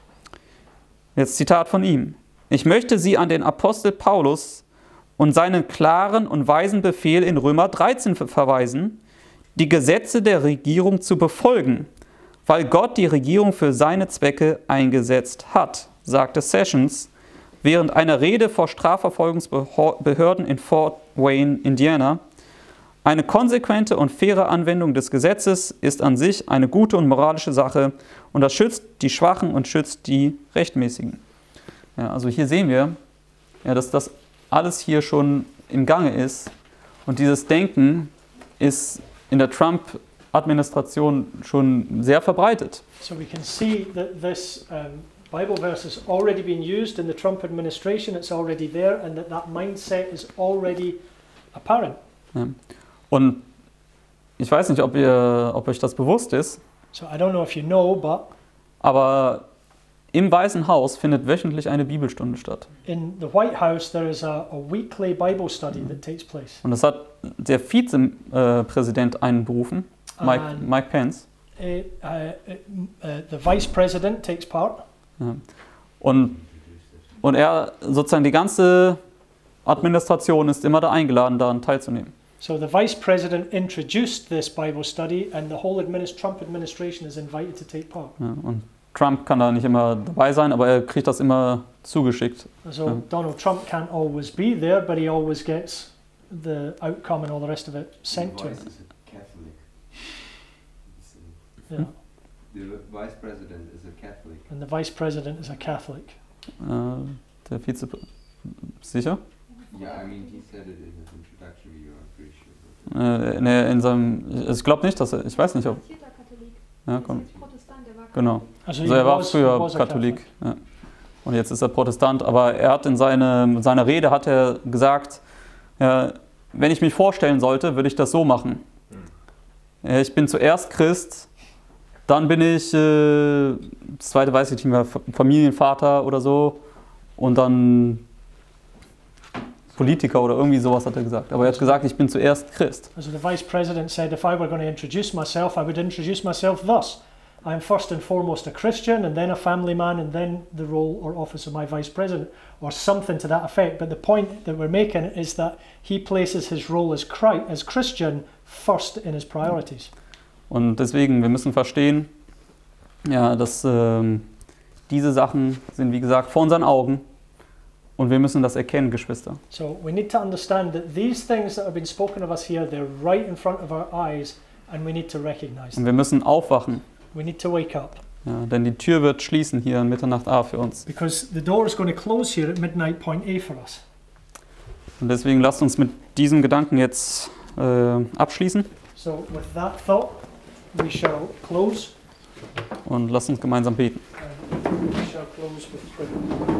Jetzt Zitat von ihm. Ich möchte Sie an den Apostel Paulus und seinen klaren und weisen Befehl in Römer dreizehn verweisen, die Gesetze der Regierung zu befolgen, weil Gott die Regierung für seine Zwecke eingesetzt hat, sagte Sessions während einer Rede vor Strafverfolgungsbehörden in Fort Wayne, Indiana. Eine konsequente und faire Anwendung des Gesetzes ist an sich eine gute und moralische Sache und das schützt die Schwachen und schützt die Rechtmäßigen. Ja, also hier sehen wir, ja, dass das alles hier schon im Gange ist und dieses Denken ist in der Trump-Administration schon sehr verbreitet. So we can see that this um, Bible verse has already been used in the Trump administration. It's already there, and that that mindset is already apparent. Ja. Und ich weiß nicht, ob, ihr, ob euch das bewusst ist, So I don't know if you know, but aber im Weißen Haus findet wöchentlich eine Bibelstunde statt. in the White House there is a, a weekly Bible study that takes place. Und das hat der Vizepräsident einberufen, Mike, And- Mike Pence. Uh, uh, uh, the Vice President takes part, Ja. Und, und er, sozusagen die ganze Administration ist immer da eingeladen, daran teilzunehmen. so the Vice President introduced this Bible study, and the whole administ Trump administration is invited to take part. Ja. Und Trump kann da nicht immer dabei sein, aber er kriegt das immer zugeschickt. So Yeah. Donald Trump can't always be there, but he always gets the outcome and all the rest of it sent to him. Vice is a Catholic. It's a- Yeah. The vice president is a Catholic. And the Vice President is a Catholic. Äh, der Vize... Sicher? Yeah, I mean, he said it in his introduction. You are pretty sure. Äh, in, in seinem, ich glaube nicht, dass er, ich weiß nicht, ob... Vierter Katholik. Ja, Er ist komm. jetzt Protestant, er war Genau. Katholik. Also, Also he er war was- früher he was a Katholik. Ja. Und jetzt ist er Protestant. Aber er hat in seine, seiner Rede hat er gesagt, ja, wenn ich mich vorstellen sollte, würde ich das so machen. Ja, ich bin zuerst Christ, dann bin ich, äh, das zweite weiß ich nicht mehr, Familienvater oder so und dann Politiker oder irgendwie sowas hat er gesagt. Aber er hat gesagt, ich bin zuerst Christ. Also the Vice President said, if I were going to introduce myself, I would introduce myself thus. I am first and foremost a Christian, and then a family man, and then the role or office of my Vice President, or something to that effect. But the point that we're making is that he places his role as, Christ, as Christian first in his priorities. Und deswegen, wir müssen verstehen, ja, dass ähm, diese Sachen sind, wie gesagt, vor unseren Augen. Und wir müssen das erkennen, Geschwister. So we need to understand that these things that have been spoken of us here, they're right in front of our eyes, and we need to recognize Und them. wir müssen aufwachen. We need to wake up. Ja, denn die Tür wird schließen hier an Mitternacht A für uns. Because the door is going to close here at midnight point A for us. Und deswegen lasst uns mit diesem Gedanken jetzt äh, abschließen So with that thought, we shall close. und lasst uns gemeinsam beten. And we shall close with prayer.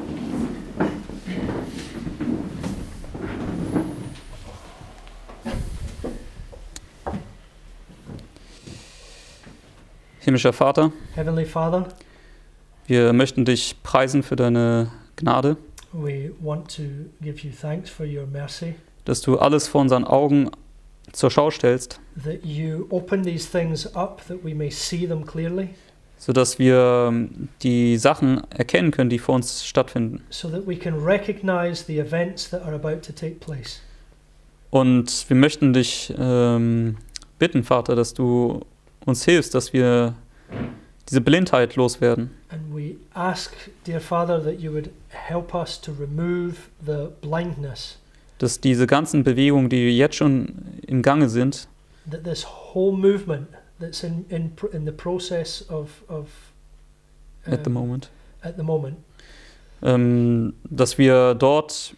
Himmlischer Vater, Heavenly Father, wir möchten dich preisen für deine Gnade, we want to give you thanks for your mercy, dass du alles vor unseren Augen zur Schau stellst, that you open these things up that we may see them clearly, sodass wir ähm, die Sachen erkennen können, die vor uns stattfinden. so that we can recognize the events that are about to take place. Und wir möchten dich ähm, bitten, Vater, dass du uns hilfst, dass wir diese Blindheit loswerden. And we ask, dear Father, that you would help us to remove the blindness, Dass diese ganzen Bewegungen, die jetzt schon im Gange sind, that this whole movement that's in, in, pr- in the process of, of at the um, moment, at the moment, ähm, dass wir dort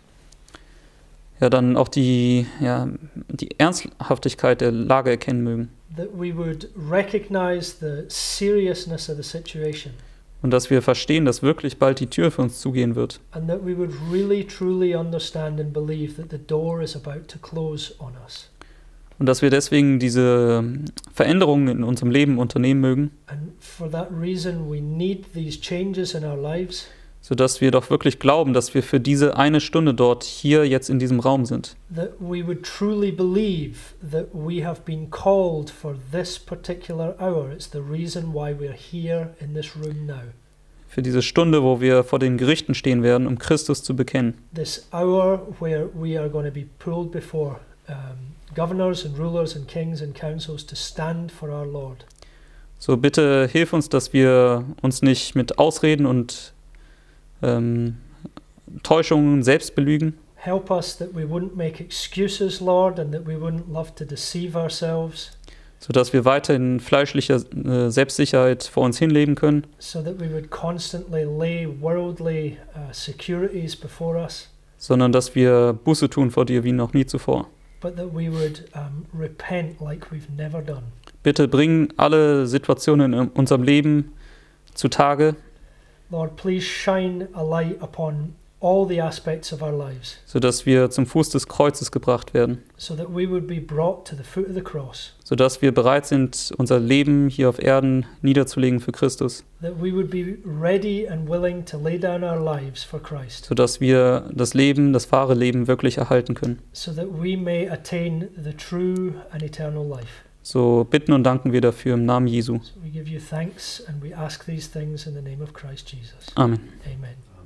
ja dann auch die, ja, die Ernsthaftigkeit der Lage erkennen mögen. that we would recognize the seriousness of the situation, Und dass wir verstehen, dass wirklich bald die Tür für uns zugehen wird. and that we would really truly understand and believe that the door is about to close on us. Und dass wir deswegen diese Veränderungen in unserem Leben unternehmen mögen, And for that reason, we need these changes in our lives, sodass wir doch wirklich glauben, dass wir für diese eine Stunde dort hier jetzt in diesem Raum sind. that we would truly believe that we have been called for this particular hour. It's the reason why we're here in this room now. Für diese Stunde, wo wir vor den Gerichten stehen werden, um Christus zu bekennen. This hour where we are going to be pulled before um, governors and rulers and kings and councils to stand for our Lord. So bitte hilf uns, dass wir uns nicht mit Ausreden und ähm, Täuschungen selbst belügen, Help us that we wouldn't make excuses, Lord, and that we wouldn't love to deceive ourselves, sodass wir weiterhin fleischlicher äh, Selbstsicherheit vor uns hinleben können, so that we would constantly lay worldly uh, securities before us, sondern dass wir Buße tun vor dir wie noch nie zuvor. but that we would um, repent like we've never done. Bitte bring alle Situationen in unserem Leben zutage, Lord, please shine a light upon all the aspects of our lives, sodass wir zum Fuß des Kreuzes gebracht werden, so that we would be brought to the foot of the cross, sodass wir bereit sind, unser Leben hier auf Erden niederzulegen für Christus, that we would be ready and willing to lay down our lives for Christ, sodass wir das Leben, das wahre Leben wirklich erhalten können. so that we may attain the true and eternal life. So bitten und danken wir dafür im Namen Jesu. So we give you thanks and we ask these things in the name of Christ Jesus. Amen. Amen.